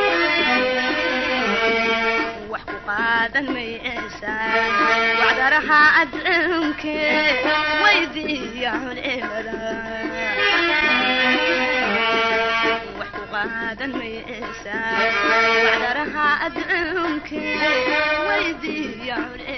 وحقوقادا ميسان وعذرها أدنك ويضيع الإمرا وحقوقادا ميسان وعذرها أدنك ويضيع الإمرا